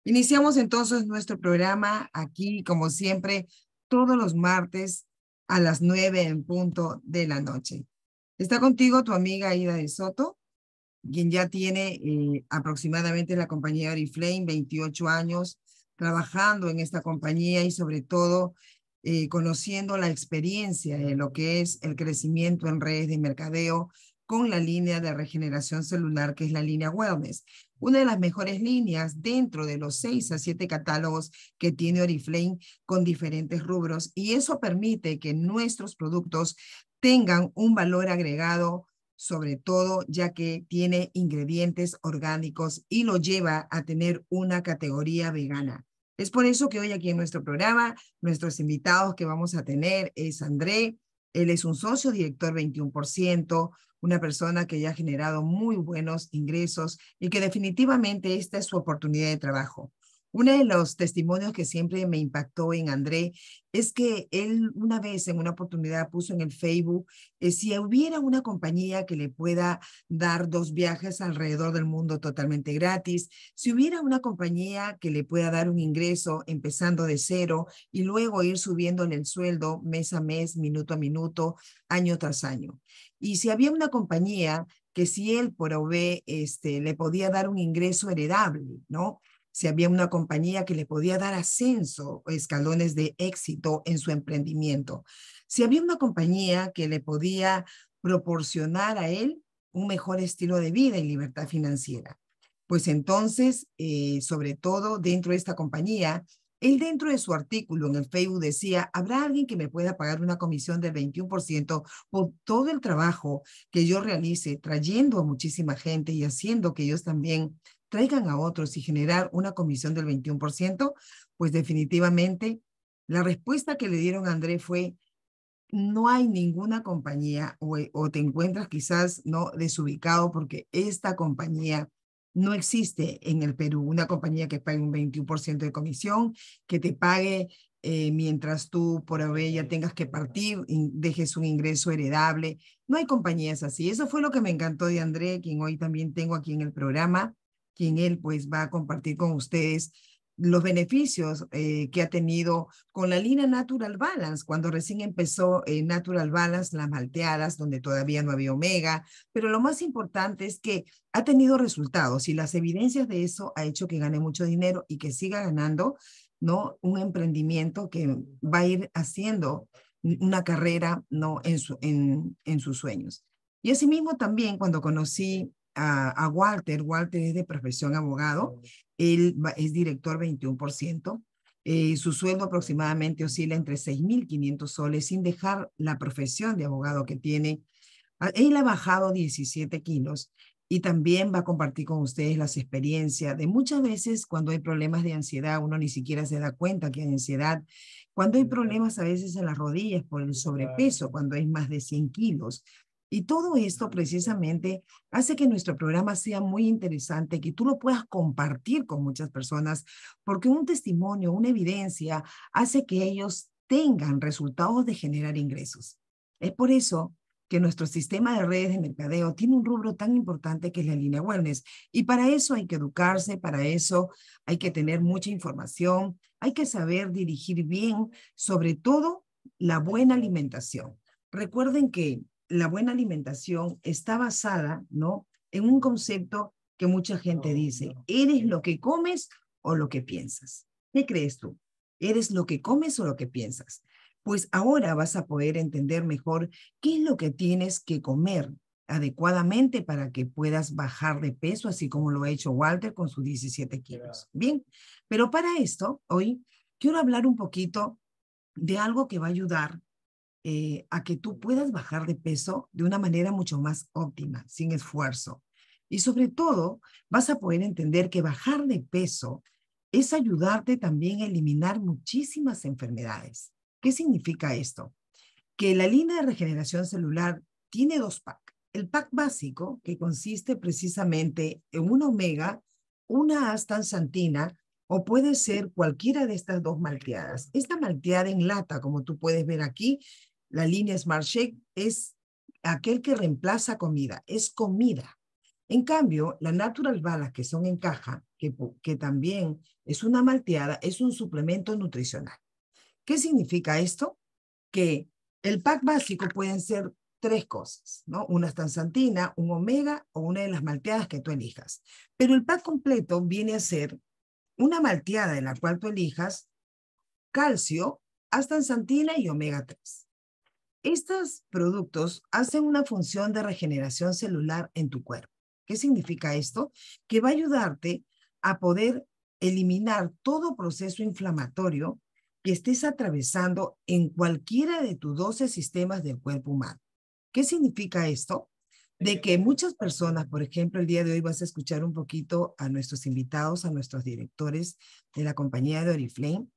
Iniciamos entonces nuestro programa aquí, como siempre, todos los martes a las 9 en punto de la noche. Está contigo tu amiga Aida de Soto, quien ya tiene aproximadamente la compañía Oriflame, 28 años trabajando en esta compañía y sobre todo conociendo la experiencia de lo que es el crecimiento en redes de mercadeo con la línea de regeneración celular, que es la línea Wellness. Una de las mejores líneas dentro de los 6 a 7 catálogos que tiene Oriflame con diferentes rubros, y eso permite que nuestros productos tengan un valor agregado, sobre todo ya que tiene ingredientes orgánicos y lo lleva a tener una categoría vegana. Es por eso que hoy aquí en nuestro programa, nuestros invitados que vamos a tener es André. Él es un socio director 21%, una persona que ya ha generado muy buenos ingresos y que definitivamente esta es su oportunidad de trabajo. Uno de los testimonios que siempre me impactó en André es que él una vez en una oportunidad puso en el Facebook si hubiera una compañía que le pueda dar 2 viajes alrededor del mundo totalmente gratis, si hubiera una compañía que le pueda dar un ingreso empezando de cero y luego ir subiéndole el sueldo mes a mes, minuto a minuto, año tras año. Y si había una compañía que si él por OB le podía dar un ingreso heredable, ¿no? Si había una compañía que le podía dar ascenso o escalones de éxito en su emprendimiento. Si había una compañía que le podía proporcionar a él un mejor estilo de vida y libertad financiera. Pues entonces, sobre todo dentro de esta compañía, él dentro de su artículo en el Facebook decía, ¿habrá alguien que me pueda pagar una comisión del 21% por todo el trabajo que yo realice, trayendo a muchísima gente y haciendo que ellos también traigan a otros y generar una comisión del 21%? Pues definitivamente la respuesta que le dieron a André fue, no hay ninguna compañía o te encuentras quizás no desubicado porque esta compañía no existe en el Perú, una compañía que pague un 21% de comisión, que te pague mientras tú por ella tengas que partir y dejes un ingreso heredable. No hay compañías así. Eso fue lo que me encantó de André, quien hoy también tengo aquí en el programa, quien él pues va a compartir con ustedes los beneficios que ha tenido con la línea Natural Balance, cuando recién empezó Natural Balance, las malteadas, donde todavía no había omega, pero lo más importante es que ha tenido resultados y las evidencias de eso ha hecho que gane mucho dinero y que siga ganando, ¿no? Un emprendimiento que va a ir haciendo una carrera, ¿no? En sus sueños. Y asimismo también cuando conocí a Walter, Walter es de profesión abogado, él es director 21%. Su sueldo aproximadamente oscila entre 6.500 soles, sin dejar la profesión de abogado que tiene. Él ha bajado 17 kilos y también va a compartir con ustedes las experiencias de muchas veces cuando hay problemas de ansiedad, uno ni siquiera se da cuenta que hay ansiedad. Cuando hay problemas a veces en las rodillas por el sobrepeso, cuando hay más de 100 kilos. Y todo esto precisamente hace que nuestro programa sea muy interesante, que tú lo puedas compartir con muchas personas, porque un testimonio, una evidencia, hace que ellos tengan resultados de generar ingresos. Es por eso que nuestro sistema de redes de mercadeo tiene un rubro tan importante que es la línea wellness. Y para eso hay que educarse, para eso hay que tener mucha información, hay que saber dirigir bien, sobre todo la buena alimentación. Recuerden que la buena alimentación está basada, ¿no?, en un concepto que mucha gente dice, ¿eres lo que comes o lo que piensas? ¿Qué crees tú? ¿Eres lo que comes o lo que piensas? Pues ahora vas a poder entender mejor qué es lo que tienes que comer adecuadamente para que puedas bajar de peso, así como lo ha hecho Walter con sus 17 kilos. Bien, pero para esto, hoy quiero hablar un poquito de algo que va a ayudar a que tú puedas bajar de peso de una manera mucho más óptima, sin esfuerzo. Y sobre todo, vas a poder entender que bajar de peso es ayudarte también a eliminar muchísimas enfermedades. ¿Qué significa esto? Que la línea de regeneración celular tiene 2 packs. El pack básico, que consiste precisamente en una omega, una astaxantina, o puede ser cualquiera de estas 2 malteadas. Esta malteada en lata, como tú puedes ver aquí, la línea Smart Shake, es aquel que reemplaza comida, es comida. En cambio, la Natural Balas, que son en caja, que también es una malteada, es un suplemento nutricional. ¿Qué significa esto? Que el pack básico pueden ser tres cosas, ¿no? Una astaxantina, un omega o una de las malteadas que tú elijas. Pero el pack completo viene a ser una malteada en la cual tú elijas calcio, astaxantina y omega 3. Estos productos hacen una función de regeneración celular en tu cuerpo. ¿Qué significa esto? Que va a ayudarte a poder eliminar todo proceso inflamatorio que estés atravesando en cualquiera de tus 12 sistemas del cuerpo humano. ¿Qué significa esto? De que muchas personas, por ejemplo, el día de hoy vas a escuchar un poquito a nuestros invitados, a nuestros directores de la compañía de Oriflame,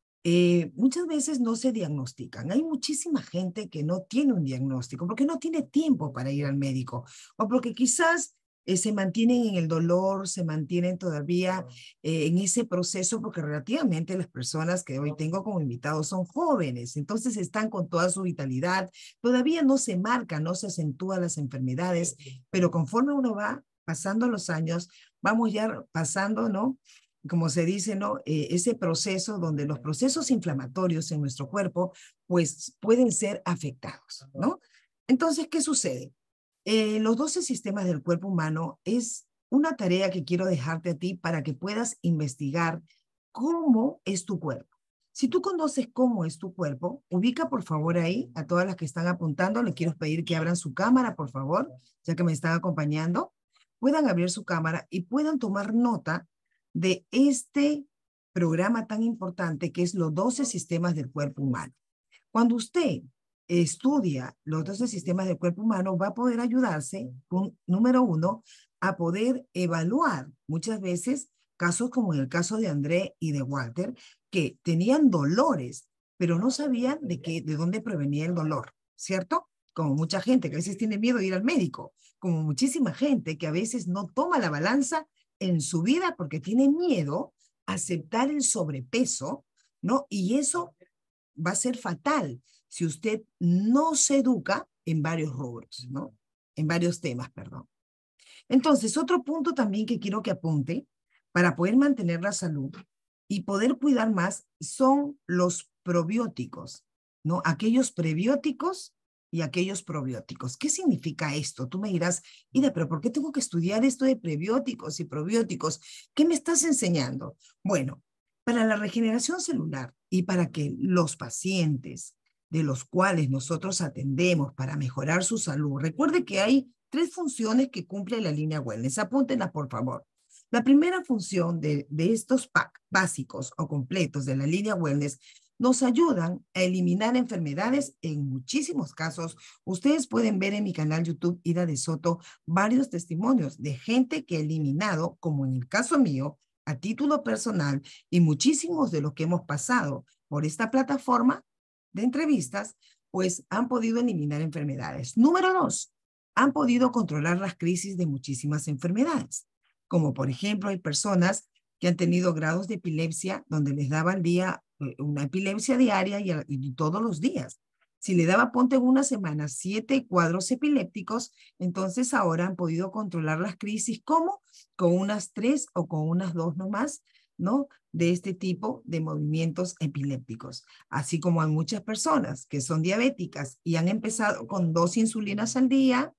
muchas veces no se diagnostican. Hay muchísima gente que no tiene un diagnóstico porque no tiene tiempo para ir al médico o porque quizás se mantienen en el dolor, se mantienen todavía en ese proceso porque relativamente las personas que hoy tengo como invitados son jóvenes, entonces están con toda su vitalidad, todavía no se marcan, no se acentúan las enfermedades, pero conforme uno va pasando los años, vamos ya pasando, ¿no? Como se dice, ¿no? Ese proceso donde los procesos inflamatorios en nuestro cuerpo, pues pueden ser afectados, ¿no? Entonces, ¿qué sucede? Los 12 sistemas del cuerpo humano es una tarea que quiero dejarte a ti para que puedas investigar cómo es tu cuerpo. Si tú conoces cómo es tu cuerpo, ubica por favor ahí a todas las que están apuntando. Les quiero pedir que abran su cámara, por favor, ya que me están acompañando. Puedan abrir su cámara y puedan tomar nota de este programa tan importante que es los 12 sistemas del cuerpo humano. Cuando usted estudia los 12 sistemas del cuerpo humano, va a poder ayudarse, número uno, a poder evaluar muchas veces casos como en el caso de André y de Walter, que tenían dolores, pero no sabían de dónde provenía el dolor, ¿cierto? Como mucha gente que a veces tiene miedo de ir al médico, como muchísima gente que a veces no toma la balanza en su vida porque tiene miedo a aceptar el sobrepeso, ¿no? Y eso va a ser fatal si usted no se educa en varios rubros, ¿no? En varios temas, perdón. Entonces, otro punto también que quiero que apunte para poder mantener la salud y poder cuidar más son los probióticos, ¿no? Aquellos prebióticos y aquellos probióticos. ¿Qué significa esto? Tú me dirás, Ida, pero ¿por qué tengo que estudiar esto de prebióticos y probióticos? ¿Qué me estás enseñando? Bueno, para la regeneración celular y para que los pacientes de los cuales nosotros atendemos para mejorar su salud, recuerde que hay tres funciones que cumple la línea Wellness. Apúntenlas, por favor. La primera función de estos pack básicos o completos de la línea Wellness nos ayudan a eliminar enfermedades en muchísimos casos. Ustedes pueden ver en mi canal YouTube, Ida de Soto, varios testimonios de gente que ha eliminado, como en el caso mío, a título personal, y muchísimos de los que hemos pasado por esta plataforma de entrevistas, pues han podido eliminar enfermedades. Número dos, han podido controlar las crisis de muchísimas enfermedades, como por ejemplo hay personas que han tenido grados de epilepsia donde les daba al día una epilepsia diaria y todos los días. Si le daba, ponte en una semana, 7 cuadros epilépticos, entonces ahora han podido controlar las crisis. ¿Cómo? Con unas 3 o con unas 2 nomás, ¿no? De este tipo de movimientos epilépticos. Así como hay muchas personas que son diabéticas y han empezado con 2 insulinas al día,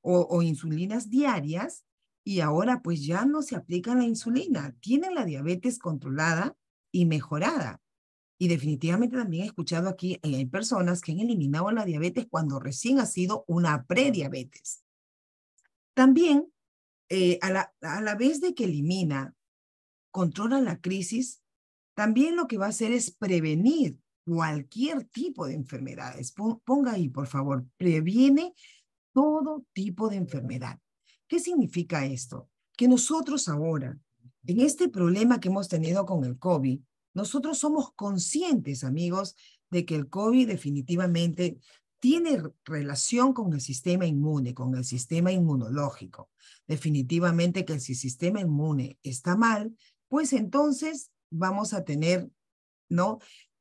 o insulinas diarias y ahora pues ya no se aplican la insulina, tienen la diabetes controlada y mejorada. Y definitivamente también he escuchado aquí, hay personas que han eliminado la diabetes cuando recién ha sido una prediabetes. También, a la vez de que elimina, controla la crisis, también lo que va a hacer es prevenir cualquier tipo de enfermedades. Ponga ahí, por favor, previene todo tipo de enfermedad. ¿Qué significa esto? Que nosotros ahora, en este problema que hemos tenido con el COVID, nosotros somos conscientes, amigos, de que el COVID definitivamente tiene relación con el sistema inmune, con el sistema inmunológico. Definitivamente que si el sistema inmune está mal, pues entonces vamos a tener, ¿no?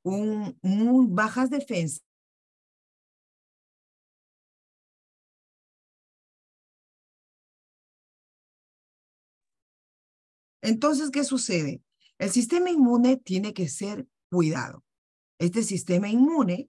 Bajas defensas Entonces, ¿qué sucede? El sistema inmune tiene que ser cuidado. Este sistema inmune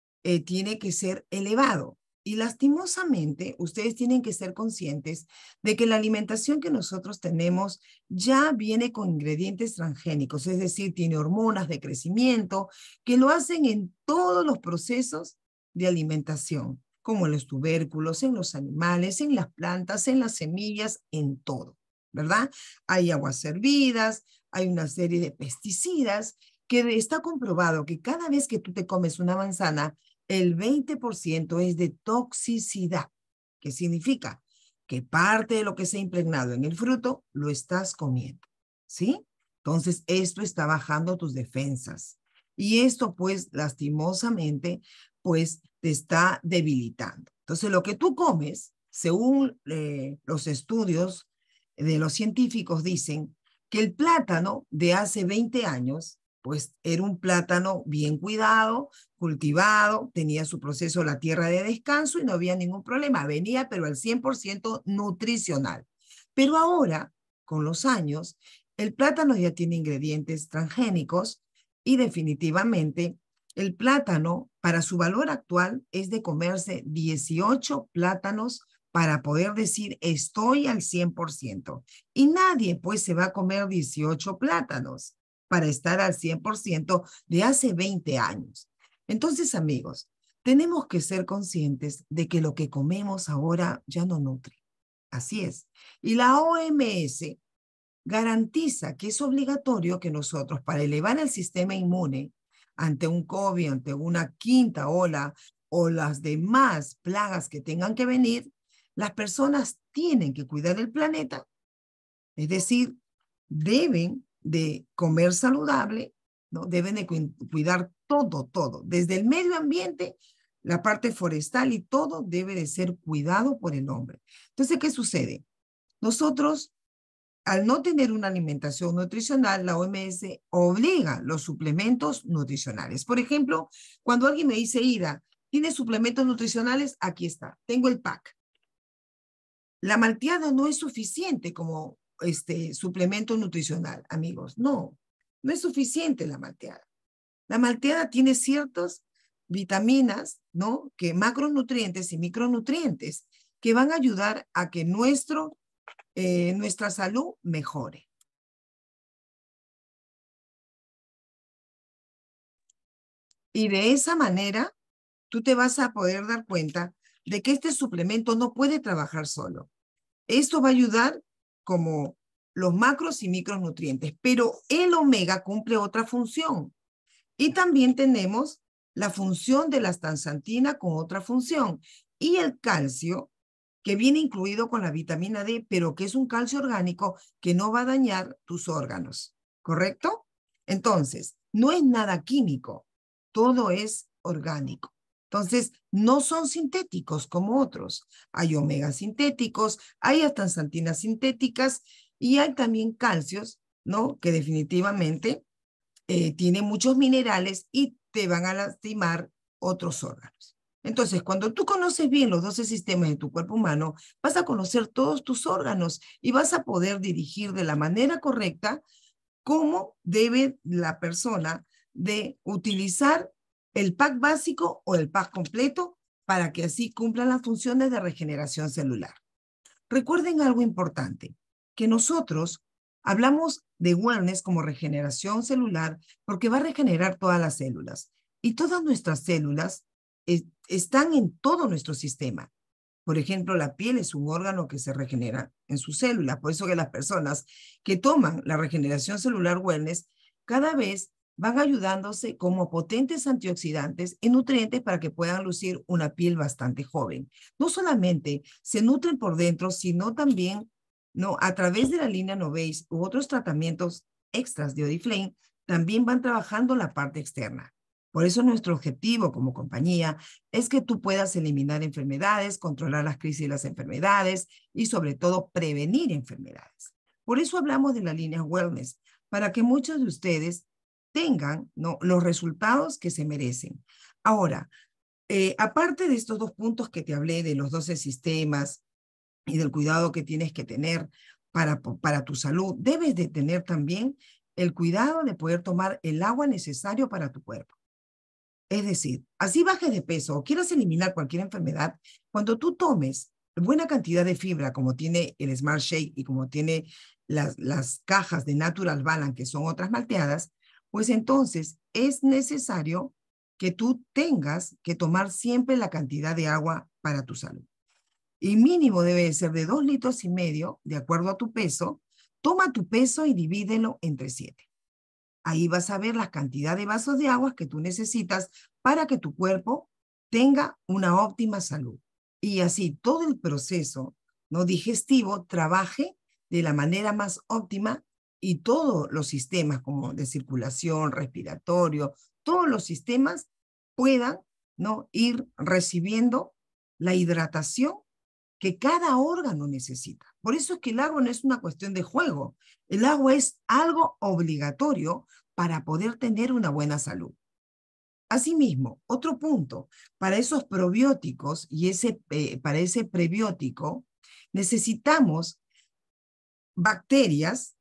tiene que ser elevado. Y lastimosamente, ustedes tienen que ser conscientes de que la alimentación que nosotros tenemos ya viene con ingredientes transgénicos, es decir, tiene hormonas de crecimiento que lo hacen en todos los procesos de alimentación, como en los tubérculos, en los animales, en las plantas, en las semillas, en todo, ¿verdad? Hay aguas hervidas, hay una serie de pesticidas que está comprobado que cada vez que tú te comes una manzana, el 20% es de toxicidad. ¿Qué significa? Que parte de lo que se ha impregnado en el fruto lo estás comiendo, ¿sí? Entonces, esto está bajando tus defensas. Y esto, pues, lastimosamente, pues, te está debilitando. Entonces, lo que tú comes, según los estudios de los científicos, dicen que el plátano de hace 20 años, pues, era un plátano bien cuidado, cultivado, tenía su proceso la tierra de descanso y no había ningún problema. Venía, pero al 100% nutricional. Pero ahora, con los años, el plátano ya tiene ingredientes transgénicos y definitivamente el plátano, para su valor actual, es de comerse 18 plátanos para poder decir estoy al 100%. Y nadie pues se va a comer 18 plátanos para estar al 100% de hace 20 años. Entonces, amigos, tenemos que ser conscientes de que lo que comemos ahora ya no nutre. Así es. Y la OMS garantiza que es obligatorio que nosotros, para elevar el sistema inmune ante un COVID, ante una quinta ola o las demás plagas que tengan que venir, las personas tienen que cuidar el planeta, es decir, deben de comer saludable, ¿no? Deben de cuidar todo, todo, desde el medio ambiente, la parte forestal y todo debe de ser cuidado por el hombre. Entonces, ¿qué sucede? Nosotros, al no tener una alimentación nutricional, la OMS obliga los suplementos nutricionales. Por ejemplo, cuando alguien me dice, Ida, ¿tienes suplementos nutricionales? Aquí está, tengo el pack. La malteada no es suficiente como suplemento nutricional, amigos. No, no es suficiente la malteada. La malteada tiene ciertas vitaminas, ¿no? Que macronutrientes y micronutrientes que van a ayudar a que nuestra salud mejore. Y de esa manera, tú te vas a poder dar cuenta de que este suplemento no puede trabajar solo. Esto va a ayudar como los macros y micronutrientes, pero el omega cumple otra función. Y también tenemos la función de la astaxantina con otra función. Y el calcio, que viene incluido con la vitamina D, pero que es un calcio orgánico que no va a dañar tus órganos, ¿correcto? Entonces, no es nada químico, todo es orgánico. Entonces, no son sintéticos como otros. Hay omega sintéticos, hay astaxantinas sintéticas y hay también calcios, ¿no? Que definitivamente tienen muchos minerales y te van a lastimar otros órganos. Entonces, cuando tú conoces bien los 12 sistemas de tu cuerpo humano, vas a conocer todos tus órganos y vas a poder dirigir de la manera correcta cómo debe la persona de utilizar el pack básico o el pack completo para que así cumplan las funciones de regeneración celular. Recuerden algo importante, que nosotros hablamos de wellness como regeneración celular porque va a regenerar todas las células y todas nuestras células están en todo nuestro sistema. Por ejemplo, la piel es un órgano que se regenera en sus células. Por eso que las personas que toman la regeneración celular wellness cada vez van ayudándose como potentes antioxidantes y nutrientes para que puedan lucir una piel bastante joven. No solamente se nutren por dentro, sino también, ¿no? A través de la línea Noveis u otros tratamientos extras de Oriflame, también van trabajando la parte externa. Por eso nuestro objetivo como compañía es que tú puedas eliminar enfermedades, controlar las crisis de las enfermedades y sobre todo prevenir enfermedades. Por eso hablamos de la línea Wellness, para que muchos de ustedes tengan, ¿no?, los resultados que se merecen. Ahora, aparte de estos dos puntos que te hablé, de los 12 sistemas y del cuidado que tienes que tener, para tu salud, debes de tener también el cuidado de poder tomar el agua necesario para tu cuerpo. Es decir, así bajes de peso o quieras eliminar cualquier enfermedad, cuando tú tomes buena cantidad de fibra, como tiene el Smart Shake y como tiene las cajas de Natural Balance, que son otras malteadas, pues entonces es necesario que tú tengas que tomar siempre la cantidad de agua para tu salud. Y mínimo debe ser de 2,5 litros, de acuerdo a tu peso. Toma tu peso y divídelo entre 7. Ahí vas a ver la cantidad de vasos de agua que tú necesitas para que tu cuerpo tenga una óptima salud. Y así todo el proceso no digestivo trabaje de la manera más óptima y todos los sistemas como de circulación, respiratorio, todos los sistemas puedan, ¿no?, ir recibiendo la hidratación que cada órgano necesita. Por eso es que el agua no es una cuestión de juego. El agua es algo obligatorio para poder tener una buena salud. Asimismo, otro punto, para esos probióticos y para ese prebiótico, necesitamos bacterias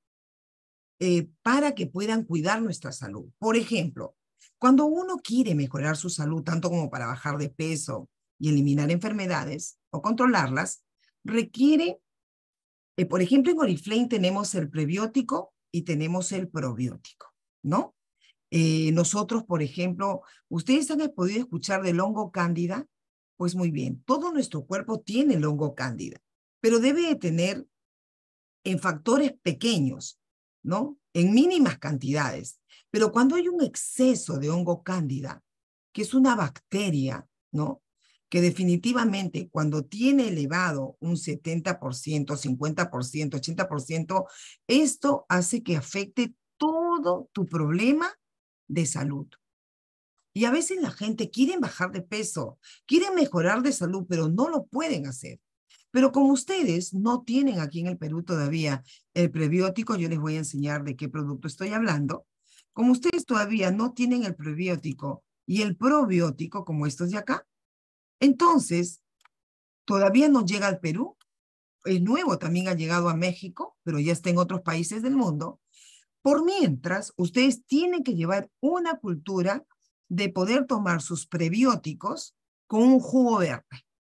para que puedan cuidar nuestra salud. Por ejemplo, cuando uno quiere mejorar su salud, tanto como para bajar de peso y eliminar enfermedades o controlarlas, requiere, por ejemplo, en Oriflame tenemos el prebiótico y tenemos el probiótico, ¿no? Nosotros, por ejemplo, ¿ustedes han podido escuchar del hongo cándida? Pues muy bien, todo nuestro cuerpo tiene el hongo cándida, pero debe de tener en factores pequeños, ¿no? En mínimas cantidades. Pero cuando hay un exceso de hongo cándida, que es una bacteria, ¿no?, que definitivamente cuando tiene elevado un 70%, 50%, 80%, esto hace que afecte todo tu problema de salud. Y a veces la gente quiere bajar de peso, quiere mejorar de salud, pero no lo pueden hacer. Pero como ustedes no tienen aquí en el Perú todavía el prebiótico, yo les voy a enseñar de qué producto estoy hablando. Como ustedes todavía no tienen el prebiótico y el probiótico, como estos de acá, entonces todavía no llega al Perú. Es nuevo, también ha llegado a México, pero ya está en otros países del mundo. Por mientras, ustedes tienen que llevar una cultura de poder tomar sus prebióticos con un jugo verde.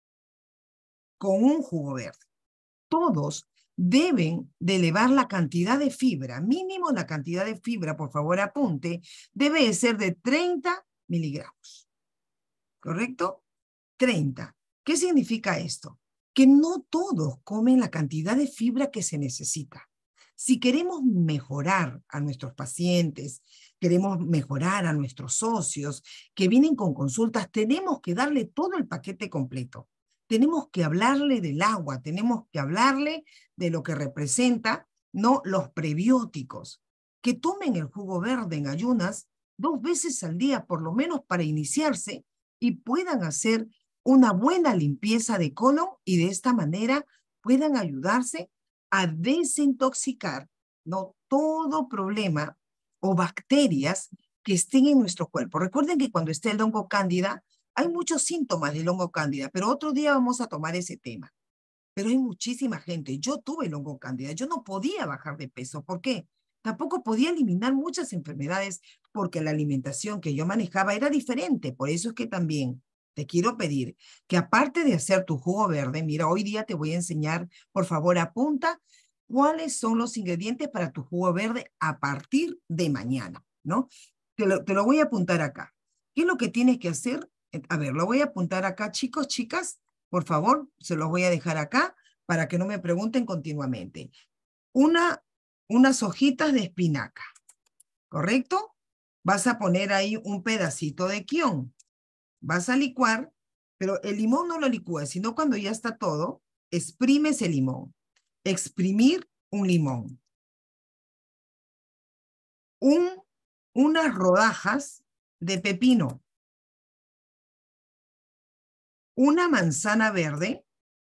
Con un jugo verde. Todos deben de elevar la cantidad de fibra, mínimo la cantidad de fibra, por favor apunte, debe ser de 30 miligramos. ¿Correcto? 30. ¿Qué significa esto? Que no todos comen la cantidad de fibra que se necesita. Si queremos mejorar a nuestros pacientes, queremos mejorar a nuestros socios que vienen con consultas, tenemos que darle todo el paquete completo. Tenemos que hablarle del agua, tenemos que hablarle de lo que representa, ¿no?, los prebióticos. Que tomen el jugo verde en ayunas 2 veces al día, por lo menos para iniciarse, y puedan hacer una buena limpieza de colon y de esta manera puedan ayudarse a desintoxicar, ¿no?, todo problema o bacterias que estén en nuestro cuerpo. Recuerden que cuando esté el hongo cándida, hay muchos síntomas del hongo cándida, pero otro día vamos a tomar ese tema. Pero hay muchísima gente. Yo tuve el hongo cándida, yo no podía bajar de peso. ¿Por qué? Tampoco podía eliminar muchas enfermedades porque la alimentación que yo manejaba era diferente. Por eso es que también te quiero pedir que aparte de hacer tu jugo verde, mira, hoy día te voy a enseñar, por favor, apunta cuáles son los ingredientes para tu jugo verde a partir de mañana, ¿no? Te lo voy a apuntar acá. ¿Qué es lo que tienes que hacer? A ver, lo voy a apuntar acá, chicos, chicas. Por favor, se los voy a dejar acá para que no me pregunten continuamente. Unas hojitas de espinaca, ¿correcto? Vas a poner ahí un pedacito de quión. Vas a licuar, pero el limón no lo licúas, sino cuando ya está todo, exprimes el limón. Exprimir un limón. Unas rodajas de pepino. Una manzana verde,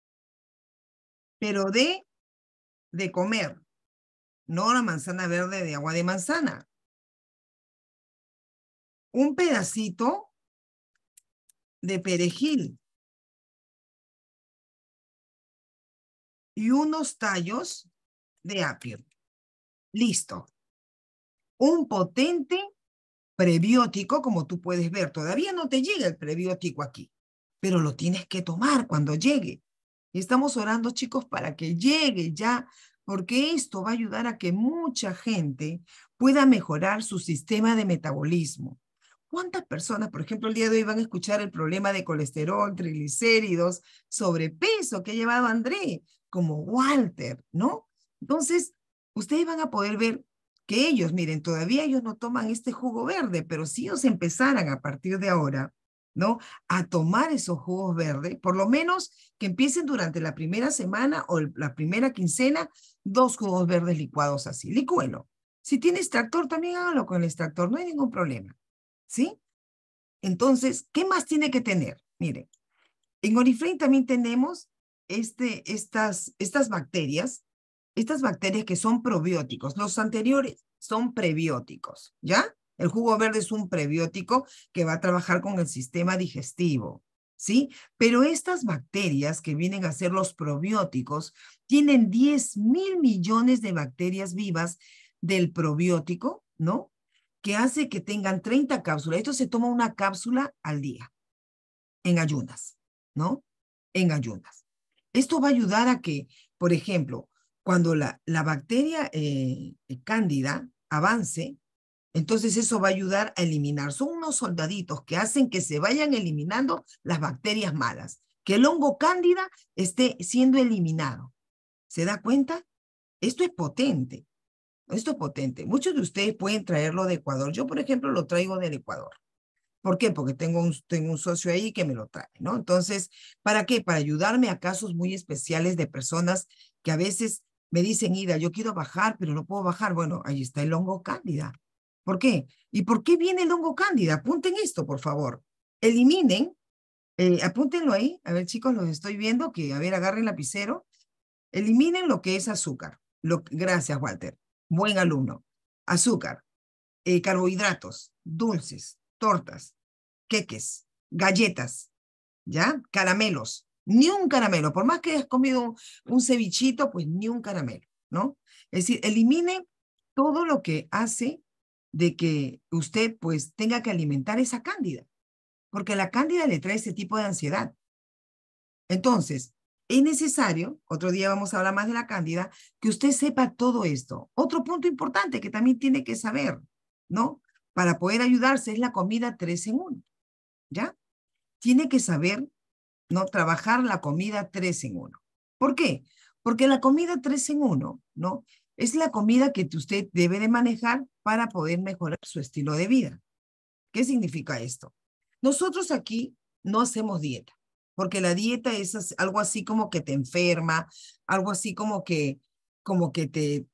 pero de comer, no la manzana verde de agua de manzana. Un pedacito de perejil y unos tallos de apio. Listo. Un potente prebiótico, como tú puedes ver. Todavía no te llega el prebiótico aquí, pero lo tienes que tomar cuando llegue. Y estamos orando, chicos, para que llegue ya, porque esto va a ayudar a que mucha gente pueda mejorar su sistema de metabolismo. ¿Cuántas personas, por ejemplo, el día de hoy van a escuchar el problema de colesterol, triglicéridos, sobrepeso que ha llevado André, como Walter, ¿no? Entonces, ustedes van a poder ver que ellos, miren, todavía ellos no toman este jugo verde, pero si ellos empezaran a partir de ahora, ¿no? A tomar esos jugos verdes, por lo menos que empiecen durante la primera semana o la primera quincena, 2 jugos verdes licuados así, licúelo. Si tiene extractor, también hágalo con el extractor, no hay ningún problema, ¿sí? Entonces, ¿qué más tiene que tener? Miren, en Oriflame también tenemos estas bacterias que son probióticos. Los anteriores son prebióticos, ¿ya? El jugo verde es un prebiótico que va a trabajar con el sistema digestivo, ¿sí? Pero estas bacterias que vienen a ser los probióticos tienen 10.000 millones de bacterias vivas del probiótico, ¿no? Que hace que tengan 30 cápsulas. Esto se toma una cápsula al día, en ayunas, ¿no? En ayunas. Esto va a ayudar a que, por ejemplo, cuando la bacteria cándida avance, entonces eso va a ayudar a eliminar. Son unos soldaditos que hacen que se vayan eliminando las bacterias malas, que el hongo cándida esté siendo eliminado. ¿Se da cuenta? Esto es potente. Esto es potente. Muchos de ustedes pueden traerlo de Ecuador. Yo, por ejemplo, lo traigo del Ecuador. ¿Por qué? Porque tengo un socio ahí que me lo trae, ¿no? Entonces, ¿para qué? Para ayudarme a casos muy especiales de personas que a veces me dicen, Ida, yo quiero bajar, pero no puedo bajar. Bueno, ahí está el hongo cándida. ¿Por qué? ¿Y por qué viene el hongo cándida? Apunten esto, por favor. Eliminen, apúntenlo ahí. A ver, chicos, los estoy viendo, que, a ver, agarren lapicero. Eliminen lo que es azúcar. Gracias, Walter. Buen alumno. Azúcar, carbohidratos, dulces, tortas, queques, galletas, ¿ya? Caramelos. Ni un caramelo. Por más que hayas comido un cevichito, pues ni un caramelo, ¿no? Es decir, elimine todo lo que hace de que usted pues tenga que alimentar esa cándida, porque la cándida le trae ese tipo de ansiedad. Entonces, es necesario, otro día vamos a hablar más de la cándida, que usted sepa todo esto. Otro punto importante que también tiene que saber, ¿no? Para poder ayudarse es la comida 3 en 1, ¿ya? Tiene que saber, ¿no? Trabajar la comida 3 en 1. ¿Por qué? Porque la comida 3 en 1, ¿no? Es la comida que usted debe de manejar para poder mejorar su estilo de vida. ¿Qué significa esto? Nosotros aquí no hacemos dieta, porque la dieta es algo así como que te enferma, algo así como que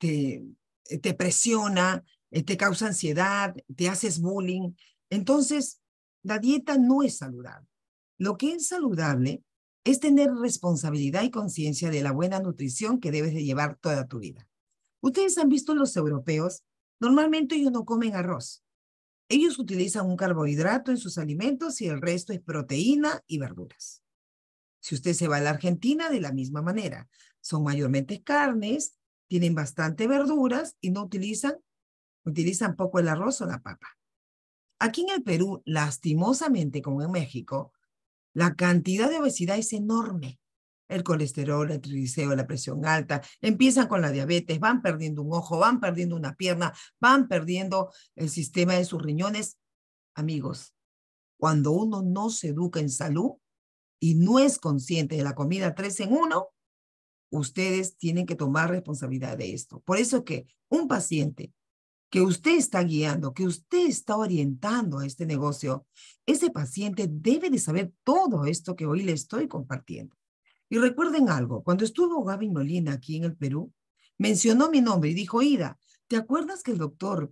te presiona, te causa ansiedad, te haces bullying. Entonces, la dieta no es saludable. Lo que es saludable es tener responsabilidad y conciencia de la buena nutrición que debes de llevar toda tu vida. Ustedes han visto los europeos, normalmente ellos no comen arroz. Ellos utilizan un carbohidrato en sus alimentos y el resto es proteína y verduras. Si usted se va a la Argentina, de la misma manera. Son mayormente carnes, tienen bastante verduras y no utilizan poco el arroz o la papa. Aquí en el Perú, lastimosamente, como en México, la cantidad de obesidad es enorme. El colesterol, el triglicérido, la presión alta, empiezan con la diabetes, van perdiendo un ojo, van perdiendo una pierna, van perdiendo el sistema de sus riñones. Amigos, cuando uno no se educa en salud y no es consciente de la comida 3 en 1, ustedes tienen que tomar responsabilidad de esto. Por eso que un paciente que usted está guiando, que usted está orientando a este negocio, ese paciente debe de saber todo esto que hoy le estoy compartiendo. Y recuerden algo, cuando estuvo Gaby Molina aquí en el Perú, mencionó mi nombre y dijo, Ida, ¿te acuerdas que el doctor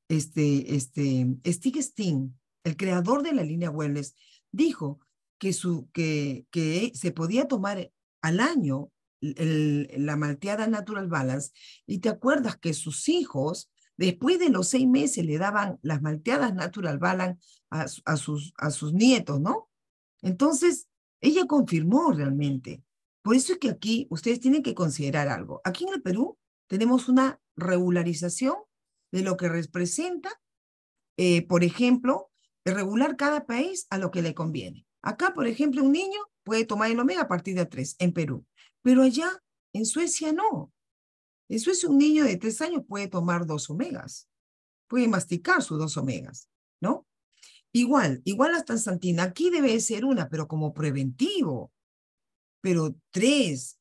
Stig Steen, el creador de la línea Wellness, dijo que se podía tomar al año la malteada Natural Balance? Y te acuerdas que sus hijos, después de los 6 meses, le daban las malteadas Natural Balance a sus nietos, ¿no? Entonces, ella confirmó realmente. Por eso es que aquí ustedes tienen que considerar algo. Aquí en el Perú Tenemos una regularización de lo que representa, por ejemplo, regular cada país a lo que le conviene. Acá, por ejemplo, un niño puede tomar el omega a partir de 3 en Perú, pero allá en Suecia no. En Suecia un niño de 3 años puede tomar 2 omegas, puede masticar sus 2 omegas, ¿no? Igual la astaxantina, aquí debe ser una, pero como preventivo, pero 3,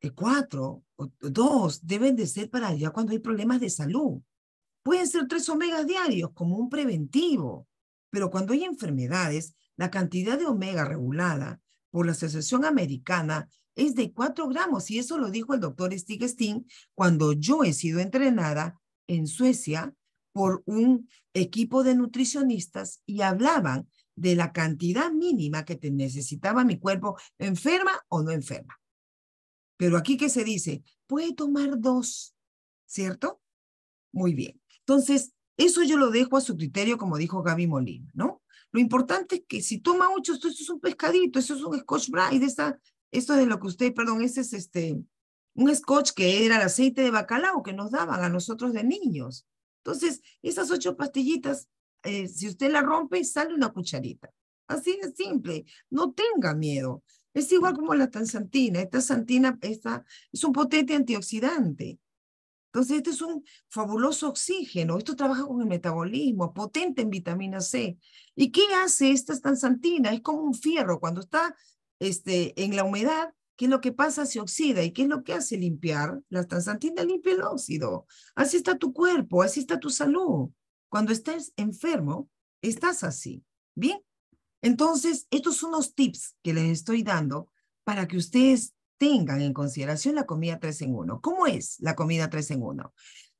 4, 2 deben de ser para ya cuando hay problemas de salud. Pueden ser 3 omegas diarios como un preventivo, pero cuando hay enfermedades, la cantidad de omega regulada por la Asociación Americana es de 4 gramos, y eso lo dijo el doctor Stig Steen cuando yo he sido entrenada en Suecia por un equipo de nutricionistas y hablaban de la cantidad mínima que necesitaba mi cuerpo, enferma o no enferma. Pero aquí, ¿qué se dice? Puede tomar 2, ¿cierto? Muy bien. Entonces, eso yo lo dejo a su criterio, como dijo Gaby Molina, ¿no? Lo importante es que si toma 8, esto es un pescadito, eso es un Scotch Brite, esto de lo que usted, perdón, ese es un Scotch que era el aceite de bacalao que nos daban a nosotros de niños. Entonces, esas 8 pastillitas, si usted la rompe, sale una cucharita. Así de simple, no tenga miedo. Es igual como la tansantina. Esta es un potente antioxidante. Entonces, este es un fabuloso oxígeno. Esto trabaja con el metabolismo, potente en vitamina C. ¿Y qué hace esta astaxantina? Es como un fierro. Cuando está en la humedad, ¿qué es lo que pasa? Se oxida. ¿Y qué es lo que hace? Limpiar. La astaxantina limpia el óxido. Así está tu cuerpo, así está tu salud. Cuando estés enfermo, estás así. Bien. Entonces, estos son los tips que les estoy dando para que ustedes tengan en consideración la comida 3 en 1. ¿Cómo es la comida 3 en 1?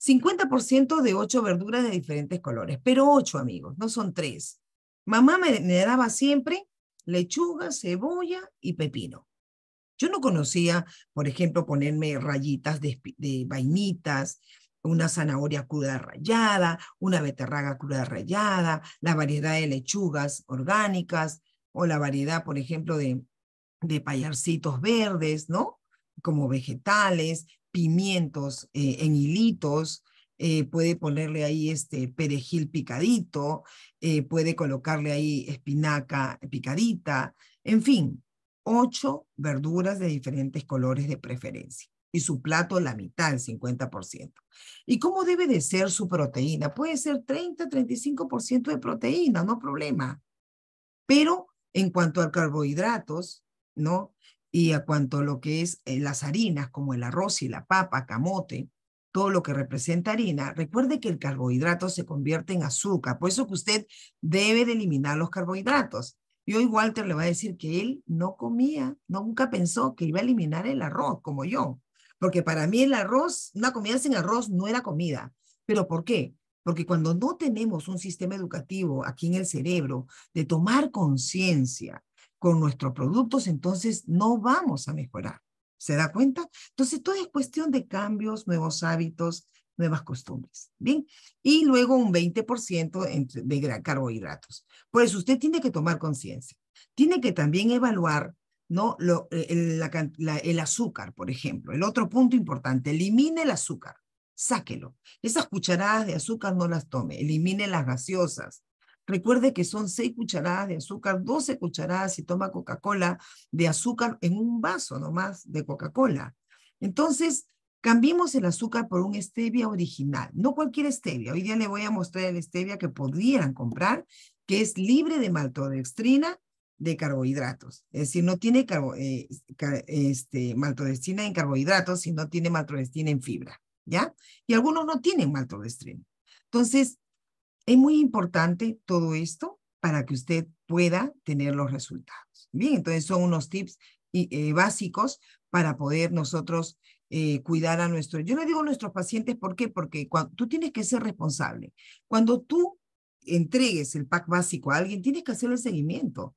50% de 8 verduras de diferentes colores, pero 8, amigos, no son 3. Mamá me daba siempre lechuga, cebolla y pepino. Yo no conocía, por ejemplo, ponerme rayitas de vainitas, una zanahoria cruda rallada, una beterraga cruda rallada, la variedad de lechugas orgánicas o la variedad, por ejemplo, de payarcitos verdes, ¿no? Como vegetales, pimientos en hilitos, puede ponerle ahí perejil picadito, puede colocarle ahí espinaca picadita, en fin, 8 verduras de diferentes colores de preferencia. Y su plato la mitad, el 50%. ¿Y cómo debe de ser su proteína? Puede ser 30-35% de proteína, no problema. Pero en cuanto a carbohidratos, ¿no? Y a cuanto a lo que es las harinas, como el arroz y la papa, camote, todo lo que representa harina, recuerde que el carbohidrato se convierte en azúcar. Por eso que usted debe de eliminar los carbohidratos. Y hoy Walter le va a decir que él no comía, nunca pensó que iba a eliminar el arroz, como yo. Porque para mí el arroz, una comida sin arroz no era comida. ¿Pero por qué? Porque cuando no tenemos un sistema educativo aquí en el cerebro de tomar conciencia con nuestros productos, entonces no vamos a mejorar. ¿Se da cuenta? Entonces, todo es cuestión de cambios, nuevos hábitos, nuevas costumbres. Bien, y luego un 20% de carbohidratos. Por eso usted tiene que tomar conciencia. Tiene que también evaluar, ¿no? El azúcar, por ejemplo. El otro punto importante, elimine el azúcar. Sáquelo. Esas cucharadas de azúcar no las tome. Elimine las gaseosas. Recuerde que son 6 cucharadas de azúcar, 12 cucharadas si toma Coca-Cola de azúcar en un vaso nomás de Coca-Cola. Entonces, cambiemos el azúcar por un stevia original. No cualquier stevia. Hoy día le voy a mostrar el stevia que podrían comprar, que es libre de maltodextrina de carbohidratos. Es decir, no tiene maltodextrina en carbohidratos, sino tiene maltodextrina en fibra. ¿Ya? Y algunos no tienen maltodextrina. Entonces, es muy importante todo esto para que usted pueda tener los resultados. Bien, entonces son unos tips básicos para poder nosotros cuidar a yo le digo a nuestros pacientes, ¿por qué? Porque tú tienes que ser responsable. Cuando tú entregues el pack básico a alguien, tienes que hacerle seguimiento.